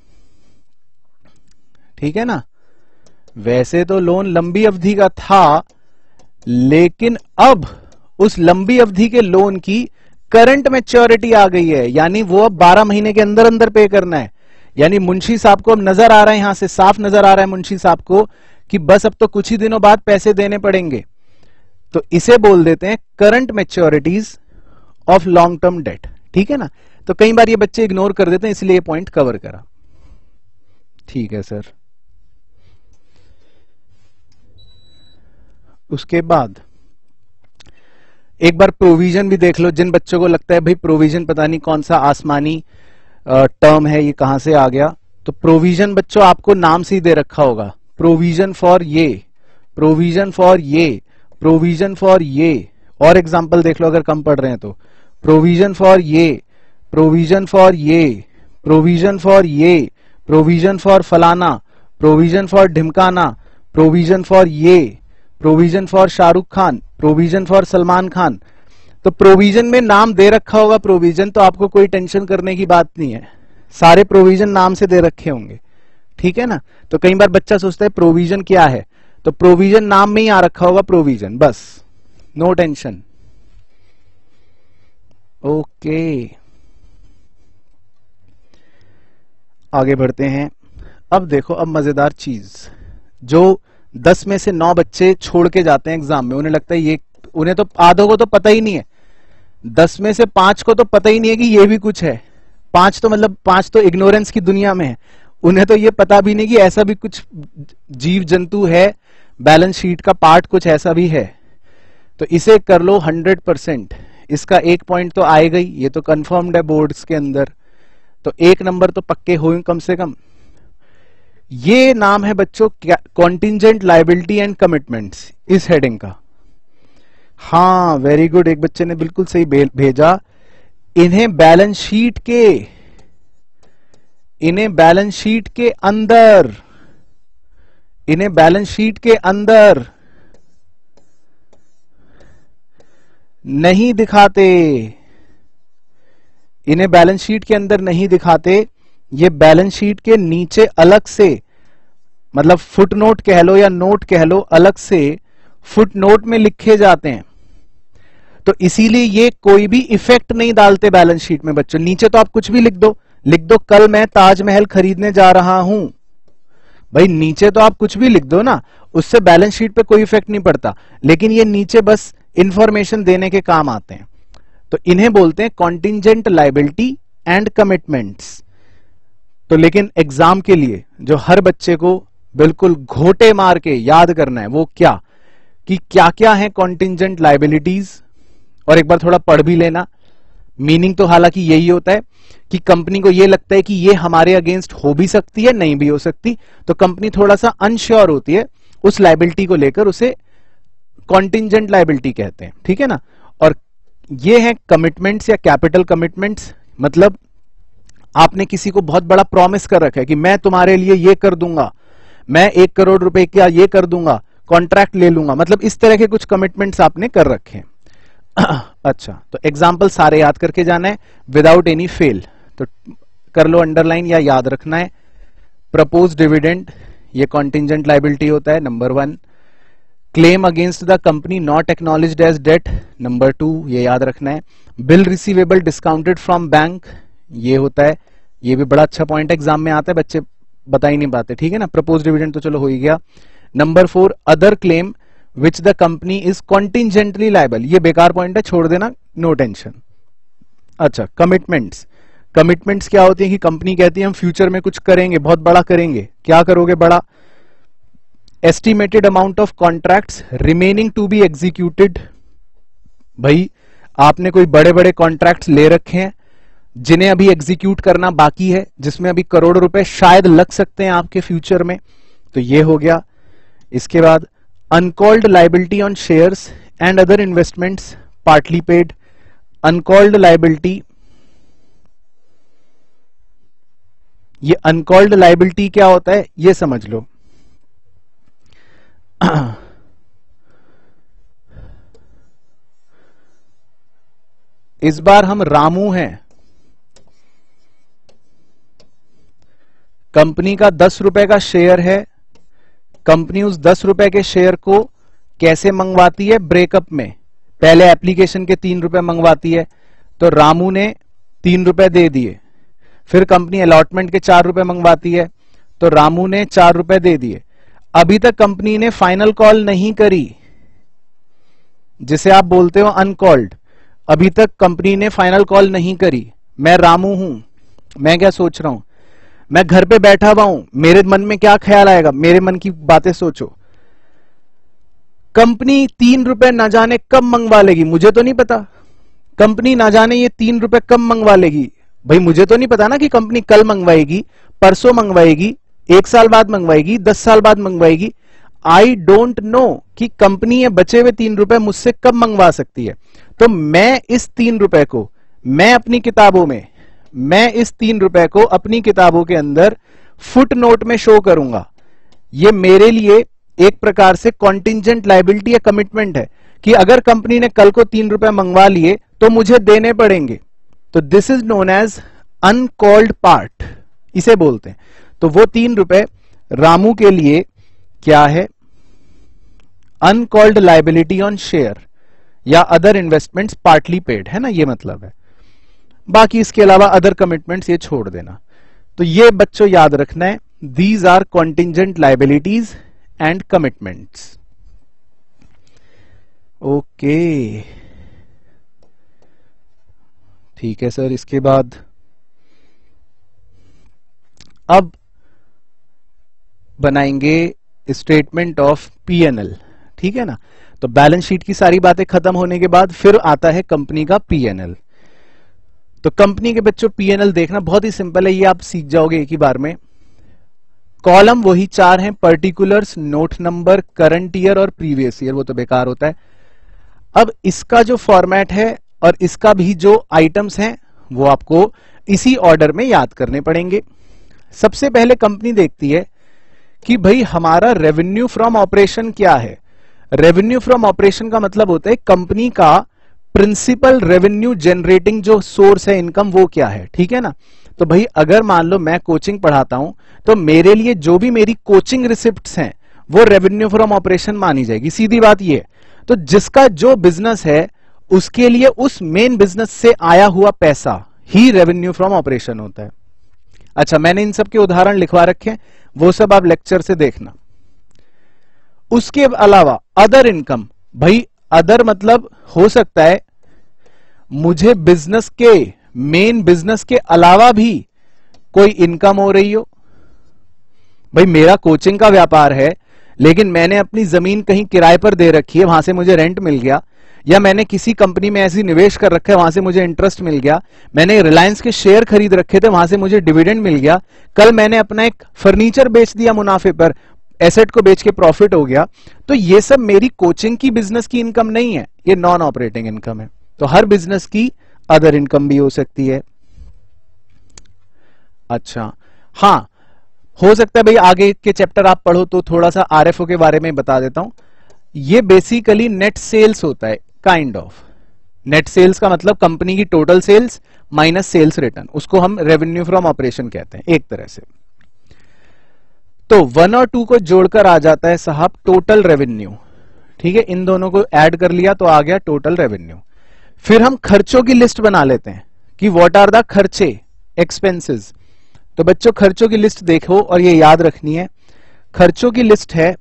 ठीक है ना, वैसे तो लोन लंबी अवधि का था, लेकिन अब उस लंबी अवधि के लोन की करंट मैच्योरिटी आ गई है, यानी वो अब 12 महीने के अंदर अंदर पे करना है। यानी मुंशी साहब को अब नजर आ रहा है, यहां से साफ नजर आ रहा है मुंशी साहब को कि बस अब तो कुछ ही दिनों बाद पैसे देने पड़ेंगे। तो इसे बोल देते हैं current maturities of long term debt, ठीक है ना। तो कई बार ये बच्चे इग्नोर कर देते हैं, इसलिए ये पॉइंट कवर करा। ठीक है सर। उसके बाद एक बार प्रोविजन भी देख लो, जिन बच्चों को लगता है भाई प्रोविजन पता नहीं कौन सा आसमानी टर्म है, ये कहां से आ गया। तो प्रोविजन बच्चों आपको नाम से ही दे रखा होगा, प्रोविजन फॉर ये, प्रोविजन फॉर ये, प्रोविजन फॉर ये। और एग्जांपल देख लो अगर कम पढ़ रहे हैं तो, प्रोविजन फॉर ये, प्रोविजन फॉर ये, प्रोविजन फॉर ये, प्रोविजन फॉर फलाना, प्रोविजन फॉर ढिमकाना, प्रोविजन फॉर ये, provision for Shahrukh Khan, provision for Salman Khan. तो प्रोविजन में नाम दे रखा होगा प्रोविजन, तो आपको कोई टेंशन करने की बात नहीं है, सारे प्रोविजन नाम से दे रखे होंगे, ठीक है ना। तो कई बार बच्चा सोचता है प्रोविजन क्या है, तो प्रोविजन नाम में ही आ रखा होगा प्रोविजन, बस, नो टेंशन। ओके, आगे बढ़ते हैं। अब देखो, अब मजेदार चीज, जो 10 में से 9 बच्चे छोड़ के जाते हैं एग्जाम में, उन्हें लगता है ये, उन्हें तो आधों को तो पता ही नहीं है, 10 में से 5 को तो पता ही नहीं है कि ये भी कुछ है। 5 तो मतलब 5 तो इग्नोरेंस की दुनिया में है, उन्हें तो ये पता भी नहीं कि ऐसा भी कुछ जीव जंतु है, बैलेंस शीट का पार्ट कुछ ऐसा भी है। तो इसे कर लो 100%, इसका 1 पॉइंट तो आएगा ही, ये तो कंफर्म्ड है बोर्ड्स के अंदर, तो 1 नंबर तो पक्के हो कम से कम। ये नाम है बच्चों कॉन्टिंजेंट लायबिलिटी एंड कमिटमेंट्स, इस हेडिंग का। हाँ, वेरी गुड, एक बच्चे ने बिल्कुल सही भेजा। इन्हें बैलेंस शीट के, इन्हें बैलेंस शीट के अंदर, इन्हें बैलेंस शीट के अंदर नहीं दिखाते, इन्हें बैलेंस शीट के अंदर नहीं दिखाते, ये बैलेंस शीट के नीचे अलग से, मतलब फुटनोट कह लो या नोट कह लो, अलग से फुटनोट में लिखे जाते हैं। तो इसीलिए ये कोई भी इफेक्ट नहीं डालते बैलेंस शीट में बच्चों। नीचे तो आप कुछ भी लिख दो कल मैं ताजमहल खरीदने जा रहा हूं, भाई नीचे तो आप कुछ भी लिख दो ना, उससे बैलेंस शीट पे कोई इफेक्ट नहीं पड़ता, लेकिन ये नीचे बस इंफॉर्मेशन देने के काम आते हैं। तो इन्हें बोलते हैं कॉन्टिंजेंट लायबिलिटी एंड कमिटमेंट्स। तो लेकिन एग्जाम के लिए जो हर बच्चे को बिल्कुल घोटे मार के याद करना है वो क्या, कि क्या क्या है कॉन्टिंजेंट लायबिलिटीज, और एक बार थोड़ा पढ़ भी लेना। मीनिंग तो हालांकि यही होता है कि कंपनी को यह लगता है कि ये हमारे अगेंस्ट हो भी सकती है, नहीं भी हो सकती, तो कंपनी थोड़ा सा अनश्योर होती है उस लायबिलिटी को लेकर, उसे कॉन्टिंजेंट लायबिलिटी कहते हैं, ठीक है ना। और ये है कमिटमेंट्स या कैपिटल कमिटमेंट्स, मतलब आपने किसी को बहुत बड़ा प्रॉमिस कर रखा है कि मैं तुम्हारे लिए ये कर दूंगा, मैं 1 करोड़ रुपए का ये कर दूंगा, कॉन्ट्रैक्ट ले लूंगा, मतलब इस तरह के कुछ कमिटमेंट्स आपने कर रखे हैं। अच्छा, तो एग्जाम्पल सारे याद करके जाना है विदाउट एनी फेल, तो कर लो अंडरलाइन या याद रखना है। प्रपोज डिविडेंड, ये कॉन्टिंजेंट लायबिलिटी होता है, number 1। Claim against the company not acknowledged as debt, number 2, ये याद रखना है। Bill receivable discounted from bank, ये होता है, ये भी बड़ा अच्छा पॉइंट एग्जाम में आता है, बच्चे बता ही नहीं पाते, ठीक है ना। प्रपोज डिविडेंड तो चलो हो ही गया। Number 4, other claim which the company is contingently liable, ये बेकार पॉइंट है, छोड़ देना, नो टेंशन। अच्छा, कमिटमेंट्स, कमिटमेंट्स क्या होती है कि कंपनी कहती है हम फ्यूचर में कुछ करेंगे, बहुत बड़ा करेंगे। क्या करोगे बड़ा? Estimated amount of contracts remaining to be executed, भाई आपने कोई बड़े बड़े कॉन्ट्रैक्ट्स ले रखे हैं जिन्हें अभी एग्जीक्यूट करना बाकी है, जिसमें अभी करोड़ रुपए शायद लग सकते हैं आपके फ्यूचर में, तो ये हो गया। इसके बाद uncalled liability on shares and other investments partly paid. Uncalled liability, ये अनकॉल्ड लायबिलिटी क्या होता है ये समझ लो। इस बार हम रामू हैं, कंपनी का 10 रुपए का शेयर है, कंपनी उस 10 रुपए के शेयर को कैसे मंगवाती है? ब्रेकअप में पहले एप्लीकेशन के 3 रुपए मंगवाती है, तो रामू ने 3 रुपए दे दिए। फिर कंपनी अलॉटमेंट के 4 रुपए मंगवाती है, तो रामू ने 4 रुपए दे दिए। अभी तक कंपनी ने फाइनल कॉल नहीं करी, जिसे आप बोलते हो अनकॉल्ड। अभी तक कंपनी ने फाइनल कॉल नहीं करी। मैं रामू हूं, मैं क्या सोच रहा हूं, मैं घर पे बैठा हुआ हूं, मेरे मन में क्या ख्याल आएगा, मेरे मन की बातें सोचो। कंपनी 3 रुपए ना जाने कब मंगवा लेगी, मुझे तो नहीं पता। कंपनी ना जाने ये 3 रुपए कब मंगवा लेगी, भाई मुझे तो नहीं पता ना कि कंपनी कल मंगवाएगी, परसों मंगवाएगी, 1 साल बाद मंगवाएगी, 10 साल बाद मंगवाएगी। आई डोंट नो कि कंपनी ये बचे हुए 3 रुपए मुझसे कब मंगवा सकती है। तो मैं इस 3 रुपए को मैं अपनी किताबों में, मैं इस 3 रुपए को अपनी किताबों के अंदर फुट नोट में शो करूंगा। ये मेरे लिए एक प्रकार से कॉन्टिंजेंट लायबिलिटी या कमिटमेंट है कि अगर कंपनी ने कल को 3 रुपए मंगवा लिए तो मुझे देने पड़ेंगे। तो this is known as uncalled part, इसे बोलते हैं। तो वो 3 रुपए रामू के लिए क्या है? अनकॉल्ड लायबिलिटी ऑन शेयर या अदर इन्वेस्टमेंट्स पार्टली पेड, है ना, ये मतलब है। बाकी इसके अलावा अदर कमिटमेंट्स ये छोड़ देना। तो ये बच्चों याद रखना है, these are contingent liabilities and commitments. Okay, ठीक है सर। इसके बाद अब बनाएंगे स्टेटमेंट ऑफ पीएनएल, ठीक है ना। तो बैलेंस शीट की सारी बातें खत्म होने के बाद फिर आता है कंपनी का पीएनएल। तो कंपनी के बच्चों पीएनएल देखना बहुत ही सिंपल है, ये आप सीख जाओगे एक ही बार में। कॉलम वही 4 हैं, particulars, note number, current year और प्रीवियस ईयर, वो तो बेकार होता है। अब इसका जो फॉर्मेट है और इसका भी जो आइटम्स हैं वो आपको इसी ऑर्डर में याद करने पड़ेंगे। सबसे पहले कंपनी देखती है कि भाई हमारा रेवेन्यू फ्रॉम ऑपरेशन क्या है। रेवेन्यू फ्रॉम ऑपरेशन का मतलब होता है कंपनी का प्रिंसिपल रेवेन्यू जनरेटिंग जो सोर्स है इनकम वो क्या है, ठीक है ना। तो भाई अगर मान लो मैं कोचिंग पढ़ाता हूं तो मेरे लिए जो भी मेरी कोचिंग रिसिप्ट्स हैं वो रेवेन्यू फ्रॉम ऑपरेशन मानी जाएगी, सीधी बात ये है। तो जिसका जो बिजनेस है उसके लिए उस मेन बिजनेस से आया हुआ पैसा ही रेवेन्यू फ्रॉम ऑपरेशन होता है। अच्छा, मैंने इन सब के उदाहरण लिखवा रखे हैं, वो सब आप लेक्चर से देखना। उसके अलावा अदर इनकम, भाई अदर मतलब हो सकता है मुझे बिजनेस के मेन बिजनेस के अलावा भी कोई इनकम हो रही हो। भाई मेरा कोचिंग का व्यापार है लेकिन मैंने अपनी जमीन कहीं किराए पर दे रखी है, वहां से मुझे रेंट मिल गया, या मैंने किसी कंपनी में ऐसी निवेश कर रखा है वहां से मुझे इंटरेस्ट मिल गया, मैंने रिलायंस के शेयर खरीद रखे थे वहां से मुझे डिविडेंड मिल गया, कल मैंने अपना एक फर्नीचर बेच दिया मुनाफे पर, एसेट को बेच के प्रॉफिट हो गया। तो ये सब मेरी कोचिंग की बिजनेस की इनकम नहीं है, ये नॉन ऑपरेटिंग इनकम है। तो हर बिजनेस की अदर इनकम भी हो सकती है। अच्छा हाँ, हो सकता है भाई आगे के चैप्टर आप पढ़ो तो थोड़ा सा आरएफओ के बारे में बता देता हूं। ये बेसिकली नेट सेल्स होता है, काइंड ऑफ। नेट सेल्स का मतलब कंपनी की total sales minus sales return, उसको हम रेवेन्यू फ्रॉम ऑपरेशन कहते हैं एक तरह से। तो 1 और 2 को जोड़कर आ जाता है साहब टोटल रेवेन्यू, ठीक है। इन दोनों को ऐड कर लिया तो आ गया टोटल रेवेन्यू। फिर हम खर्चों की लिस्ट बना लेते हैं कि व्हाट आर द खर्चे, एक्सपेंसेस। तो बच्चों खर्चों की लिस्ट देखो और ये याद रखनी है, खर्चों की लिस्ट है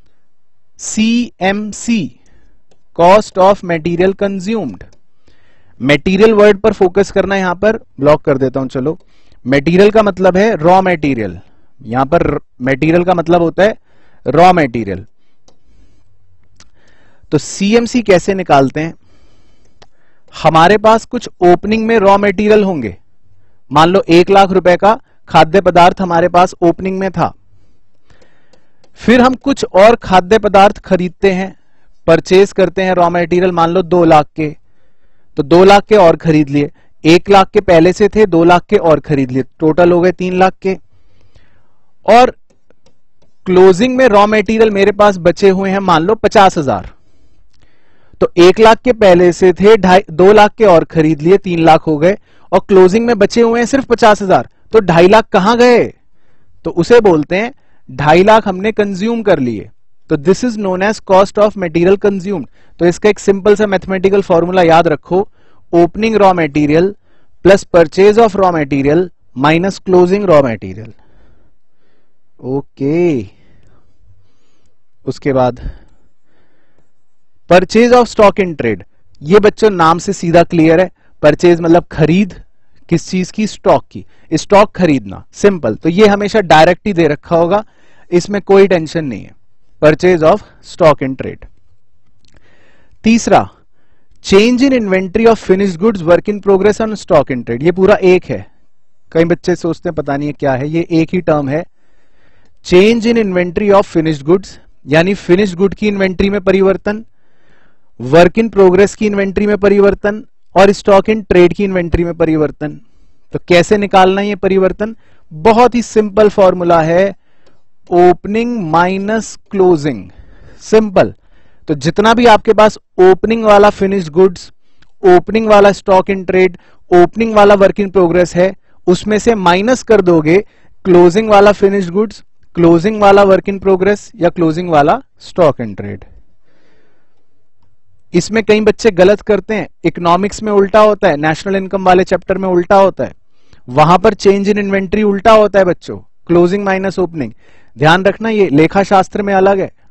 CMC, cost of material consumed. Material word पर फोकस करना है, यहां पर ब्लॉक कर देता हूं। चलो, मटेरियल का मतलब है रॉ मटेरियल, यहां पर मटेरियल का मतलब होता है रॉ मटेरियल। तो CMC कैसे निकालते हैं, हमारे पास कुछ ओपनिंग में रॉ मटेरियल होंगे, मान लो 1 लाख रुपए का खाद्य पदार्थ हमारे पास ओपनिंग में था, फिर हम कुछ और खाद्य पदार्थ खरीदते हैं, परचेज करते हैं रॉ मटेरियल, मान लो 2 लाख के, तो 2 लाख के और खरीद लिए, 1 लाख के पहले से थे, 2 लाख के और खरीद लिए, टोटल हो गए 3 लाख के। और क्लोजिंग में रॉ मटेरियल मेरे पास बचे हुए हैं मान लो 50,000, तो 1 लाख के पहले से थे, 2 लाख के और खरीद लिए, 3 लाख हो गए, और क्लोजिंग में बचे हुए हैं सिर्फ 50,000, तो 2.5 लाख कहां गए, तो उसे बोलते हैं 2.5 लाख हमने कंज्यूम कर लिए। तो this is known as cost of material consumed. तो इसका एक सिंपल सा मैथमेटिकल फॉर्मूला याद रखो, opening raw material plus purchase of raw material minus closing raw material. Okay, उसके बाद purchase of stock in trade, ये बच्चों नाम से सीधा क्लियर है, परचेज मतलब खरीद, किस चीज की, स्टॉक की, स्टॉक खरीदना, सिंपल। तो ये हमेशा डायरेक्ट ही दे रखा होगा, इसमें कोई टेंशन नहीं है, purchase of stock in trade. तीसरा, change in inventory of finished goods work in progress on stock in trade, ये पूरा एक है, कई बच्चे सोचते हैं पता नहीं है क्या है, ये एक ही टर्म है। Change in inventory of finished goods यानी फिनिश्ड गुड की इन्वेंट्री में परिवर्तन, वर्क इन प्रोग्रेस की इन्वेंट्री में परिवर्तन, और स्टॉक इन ट्रेड की इन्वेंट्री में परिवर्तन। तो कैसे निकालना ये परिवर्तन, बहुत ही सिंपल फॉर्मूला है, ओपनिंग माइनस क्लोजिंग, सिंपल। तो जितना भी आपके पास ओपनिंग वाला फिनिश्ड गुड्स, ओपनिंग वाला स्टॉक इन ट्रेड, ओपनिंग वाला वर्क इन प्रोग्रेस है, उसमें से माइनस कर दोगे क्लोजिंग वाला फिनिश्ड गुड्स, क्लोजिंग वाला वर्क इन प्रोग्रेस या क्लोजिंग वाला स्टॉक इन ट्रेड। इसमें कई बच्चे गलत करते हैं, इकोनॉमिक्स में उल्टा होता है, नेशनल इनकम वाले चैप्टर में उल्टा होता है, वहां पर चेंज इन इन्वेंट्री उल्टा होता है बच्चों, क्लोजिंग माइनस ओपनिंग। ध्यान रखना, ये लेखा शास्त्र में अलग है।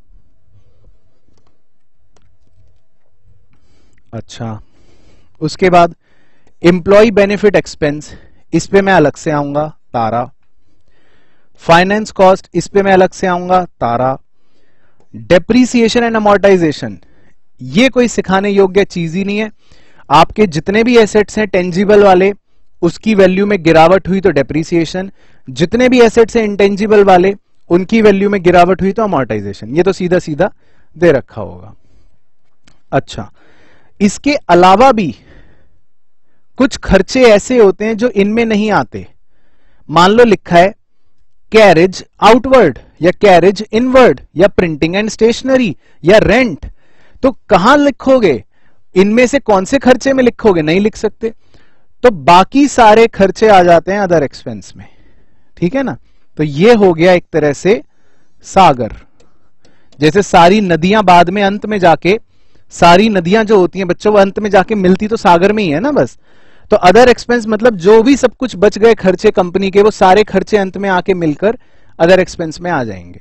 अच्छा, उसके बाद एम्प्लॉय बेनिफिट एक्सपेंस, इस पे मैं अलग से आऊंगा, तारा। फाइनेंस कॉस्ट, इस पे मैं अलग से आऊंगा, तारा। डेप्रीसिएशन एंड अमोर्टाइजेशन, ये कोई सिखाने योग्य चीज ही नहीं है। आपके जितने भी एसेट्स हैं टेंजिबल वाले, उसकी वैल्यू में गिरावट हुई तो डेप्रीसिएशन, जितने भी एसेट्स हैं इंटेंजिबल वाले, उनकी वैल्यू में गिरावट हुई तो अमोर्टाइजेशन। ये तो सीधा सीधा दे रखा होगा। अच्छा, इसके अलावा भी कुछ खर्चे ऐसे होते हैं जो इनमें नहीं आते। मान लो लिखा है कैरेज आउटवर्ड या कैरेज इनवर्ड या प्रिंटिंग एंड स्टेशनरी या रेंट, तो कहां लिखोगे? इनमें से कौन से खर्चे में लिखोगे? नहीं लिख सकते, तो बाकी सारे खर्चे आ जाते हैं अदर एक्सपेंस में, ठीक है ना। तो ये हो गया एक तरह से सागर। जैसे सारी नदियां बाद में अंत में जाके, सारी नदियां जो होती हैं बच्चों वो अंत में जाके मिलती तो सागर में ही है ना बस। तो अदर एक्सपेंस मतलब जो भी सब कुछ बच गए खर्चे कंपनी के, वो सारे खर्चे अंत में आके मिलकर अदर एक्सपेंस में आ जाएंगे।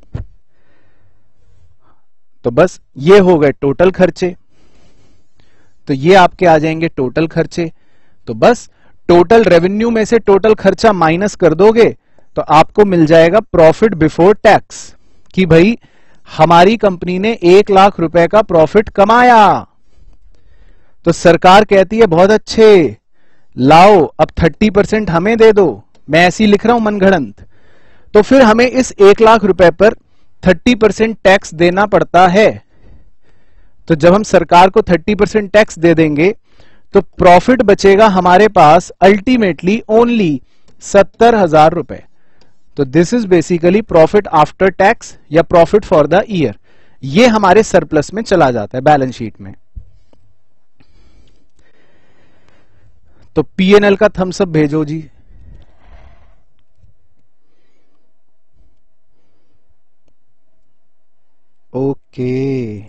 तो बस ये हो गए टोटल खर्चे, तो ये आपके आ जाएंगे टोटल खर्चे। तो बस टोटल रेवेन्यू में से टोटल खर्चा माइनस कर दोगे तो आपको मिल जाएगा प्रॉफिट बिफोर टैक्स, कि भाई हमारी कंपनी ने 1 लाख रुपए का प्रॉफिट कमाया। तो सरकार कहती है बहुत अच्छे, लाओ अब 30% हमें दे दो, मैं ऐसी लिख रहा हूं मनगढ़ंत। तो फिर हमें इस 1 लाख रुपए पर 30% टैक्स देना पड़ता है। तो जब हम सरकार को 30% टैक्स दे देंगे तो प्रॉफिट बचेगा हमारे पास अल्टीमेटली ओनली 70,000 रुपए। तो this is basically profit after tax या प्रॉफिट फॉर द ईयर। ये हमारे सरप्लस में चला जाता है बैलेंस शीट में। तो पीएनएल का थम्स अप भेजो जी। Okay,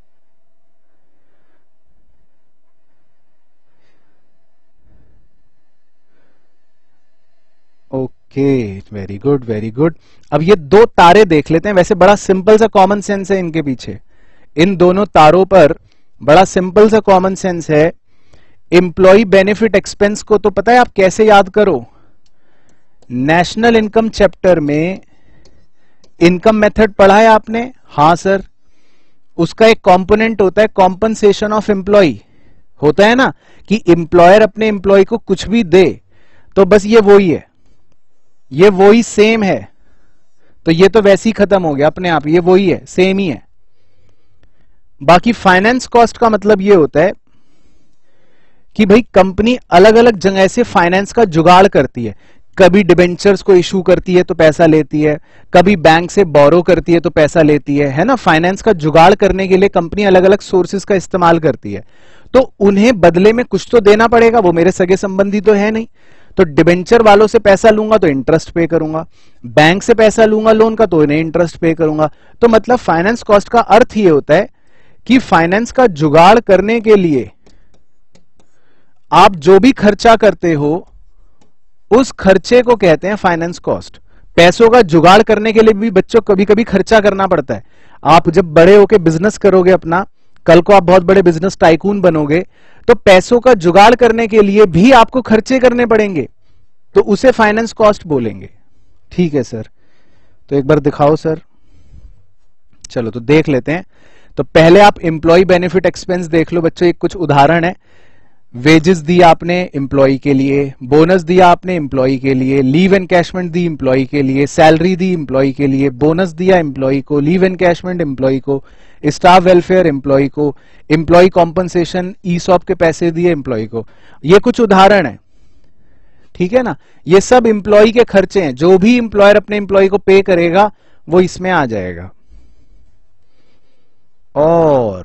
okay, very good very good. अब ये 2 तारे देख लेते हैं। वैसे बड़ा सिंपल सा कॉमन सेंस है इनके पीछे, इन दोनों तारों पर बड़ा सिंपल सा कॉमन सेंस है। एम्प्लॉय बेनिफिट एक्सपेंस को तो पता है आप कैसे याद करो, नेशनल इनकम चैप्टर में इनकम मेथड पढ़ा है आपने? हाँ सर। उसका एक कंपोनेंट होता है कॉम्पनसेशन ऑफ एम्प्लॉय, होता है ना कि एम्प्लॉयर अपने एम्प्लॉय को कुछ भी दे। तो बस ये वही है, ये वही सेम है। तो ये तो वैसे ही खत्म हो गया अपने आप, ये वही है, सेम ही है। बाकी फाइनेंस कॉस्ट का मतलब ये होता है कि भाई कंपनी अलग अलग जगह से फाइनेंस का जुगाड़ करती है। कभी डिबेंचर्स को इशू करती है तो पैसा लेती है, कभी बैंक से बोरो करती है तो पैसा लेती है ना। फाइनेंस का जुगाड़ करने के लिए कंपनी अलग अलग सोर्सेज का इस्तेमाल करती है। तो उन्हें बदले में कुछ तो देना पड़ेगा, वो मेरे सगे संबंधी तो है नहीं। तो डिबेंचर वालों से पैसा लूंगा तो इंटरेस्ट पे करूंगा, बैंक से पैसा लूंगा लोन का तो इन्हें इंटरेस्ट पे करूंगा। तो मतलब फाइनेंस कॉस्ट का अर्थ ये होता है कि फाइनेंस का जुगाड़ करने के लिए आप जो भी खर्चा करते हो उस खर्चे को कहते हैं फाइनेंस कॉस्ट। पैसों का जुगाड़ करने के लिए भी बच्चों कभी कभी खर्चा करना पड़ता है। आप जब बड़े होके बिजनेस करोगे अपना, कल को आप बहुत बड़े बिजनेस टाइकून बनोगे, तो पैसों का जुगाड़ करने के लिए भी आपको खर्चे करने पड़ेंगे, तो उसे फाइनेंस कॉस्ट बोलेंगे। ठीक है सर, तो एक बार दिखाओ सर। चलो तो देख लेते हैं। तो पहले आप एम्प्लॉय बेनिफिट एक्सपेंस देख लो बच्चों। एक कुछ उदाहरण है, वेजेस दिया आपने एम्प्लॉय के लिए, बोनस दिया आपने एम्प्लॉय के लिए, लीव एनकैशमेंट दी एम्प्लॉय के लिए, सैलरी दी एम्प्लॉय के लिए, बोनस दिया एम्प्लॉय को, लीव एनकैशमेंट एम्प्लॉय को, स्टाफ वेलफेयर एम्प्लॉय को, एम्प्लॉय कॉम्पनसेशन ईसॉप के पैसे दिए एम्प्लॉय को। ये कुछ उदाहरण है, ठीक है ना। ये सब एम्प्लॉय के खर्चे हैं, जो भी एम्प्लॉयर अपने एम्प्लॉय को पे करेगा वो इसमें आ जाएगा। और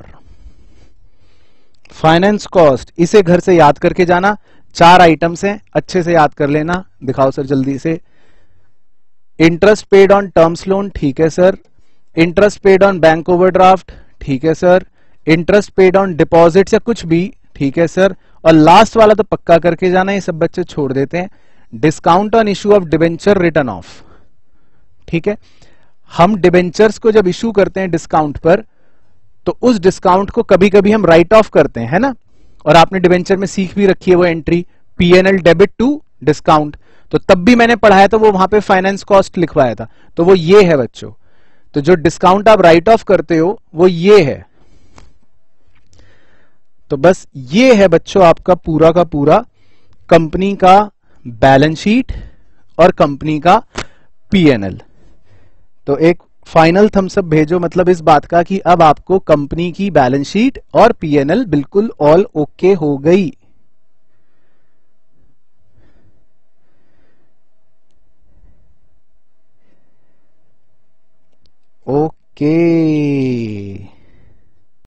फाइनेंस कॉस्ट, इसे घर से याद करके जाना। 4 आइटम्स हैं, अच्छे से याद कर लेना। दिखाओ सर जल्दी से। Interest paid on terms loan, ठीक है sir. Interest paid on bank overdraft, ठीक है sir. Interest paid on deposit या कुछ भी, ठीक है सर। और लास्ट वाला तो पक्का करके जाना, ये सब बच्चे छोड़ देते हैं। Discount on issue of debenture return of, ठीक है। हम डिबेंचर्स को जब इशू करते हैं डिस्काउंट पर, तो उस डिस्काउंट को कभी कभी हम राइट ऑफ करते हैं, है ना। और आपने डिबेंचर में सीख भी रखी है वो entry, PNL debit to discount. तो तब भी मैंने पढ़ाया था, वो वहां पे फाइनेंस कॉस्ट लिखवाया था। तो वो ये है बच्चों। तो जो डिस्काउंट आप राइट ऑफ करते हो वो ये है। तो बस ये है बच्चों आपका पूरा का पूरा कंपनी का बैलेंस शीट और कंपनी का पीएनएल। तो एक फाइनल थम्स अप भेजो, मतलब इस बात का कि अब आपको कंपनी की बैलेंस शीट और पीएनएल बिल्कुल ऑल ओके हो गई। ओके,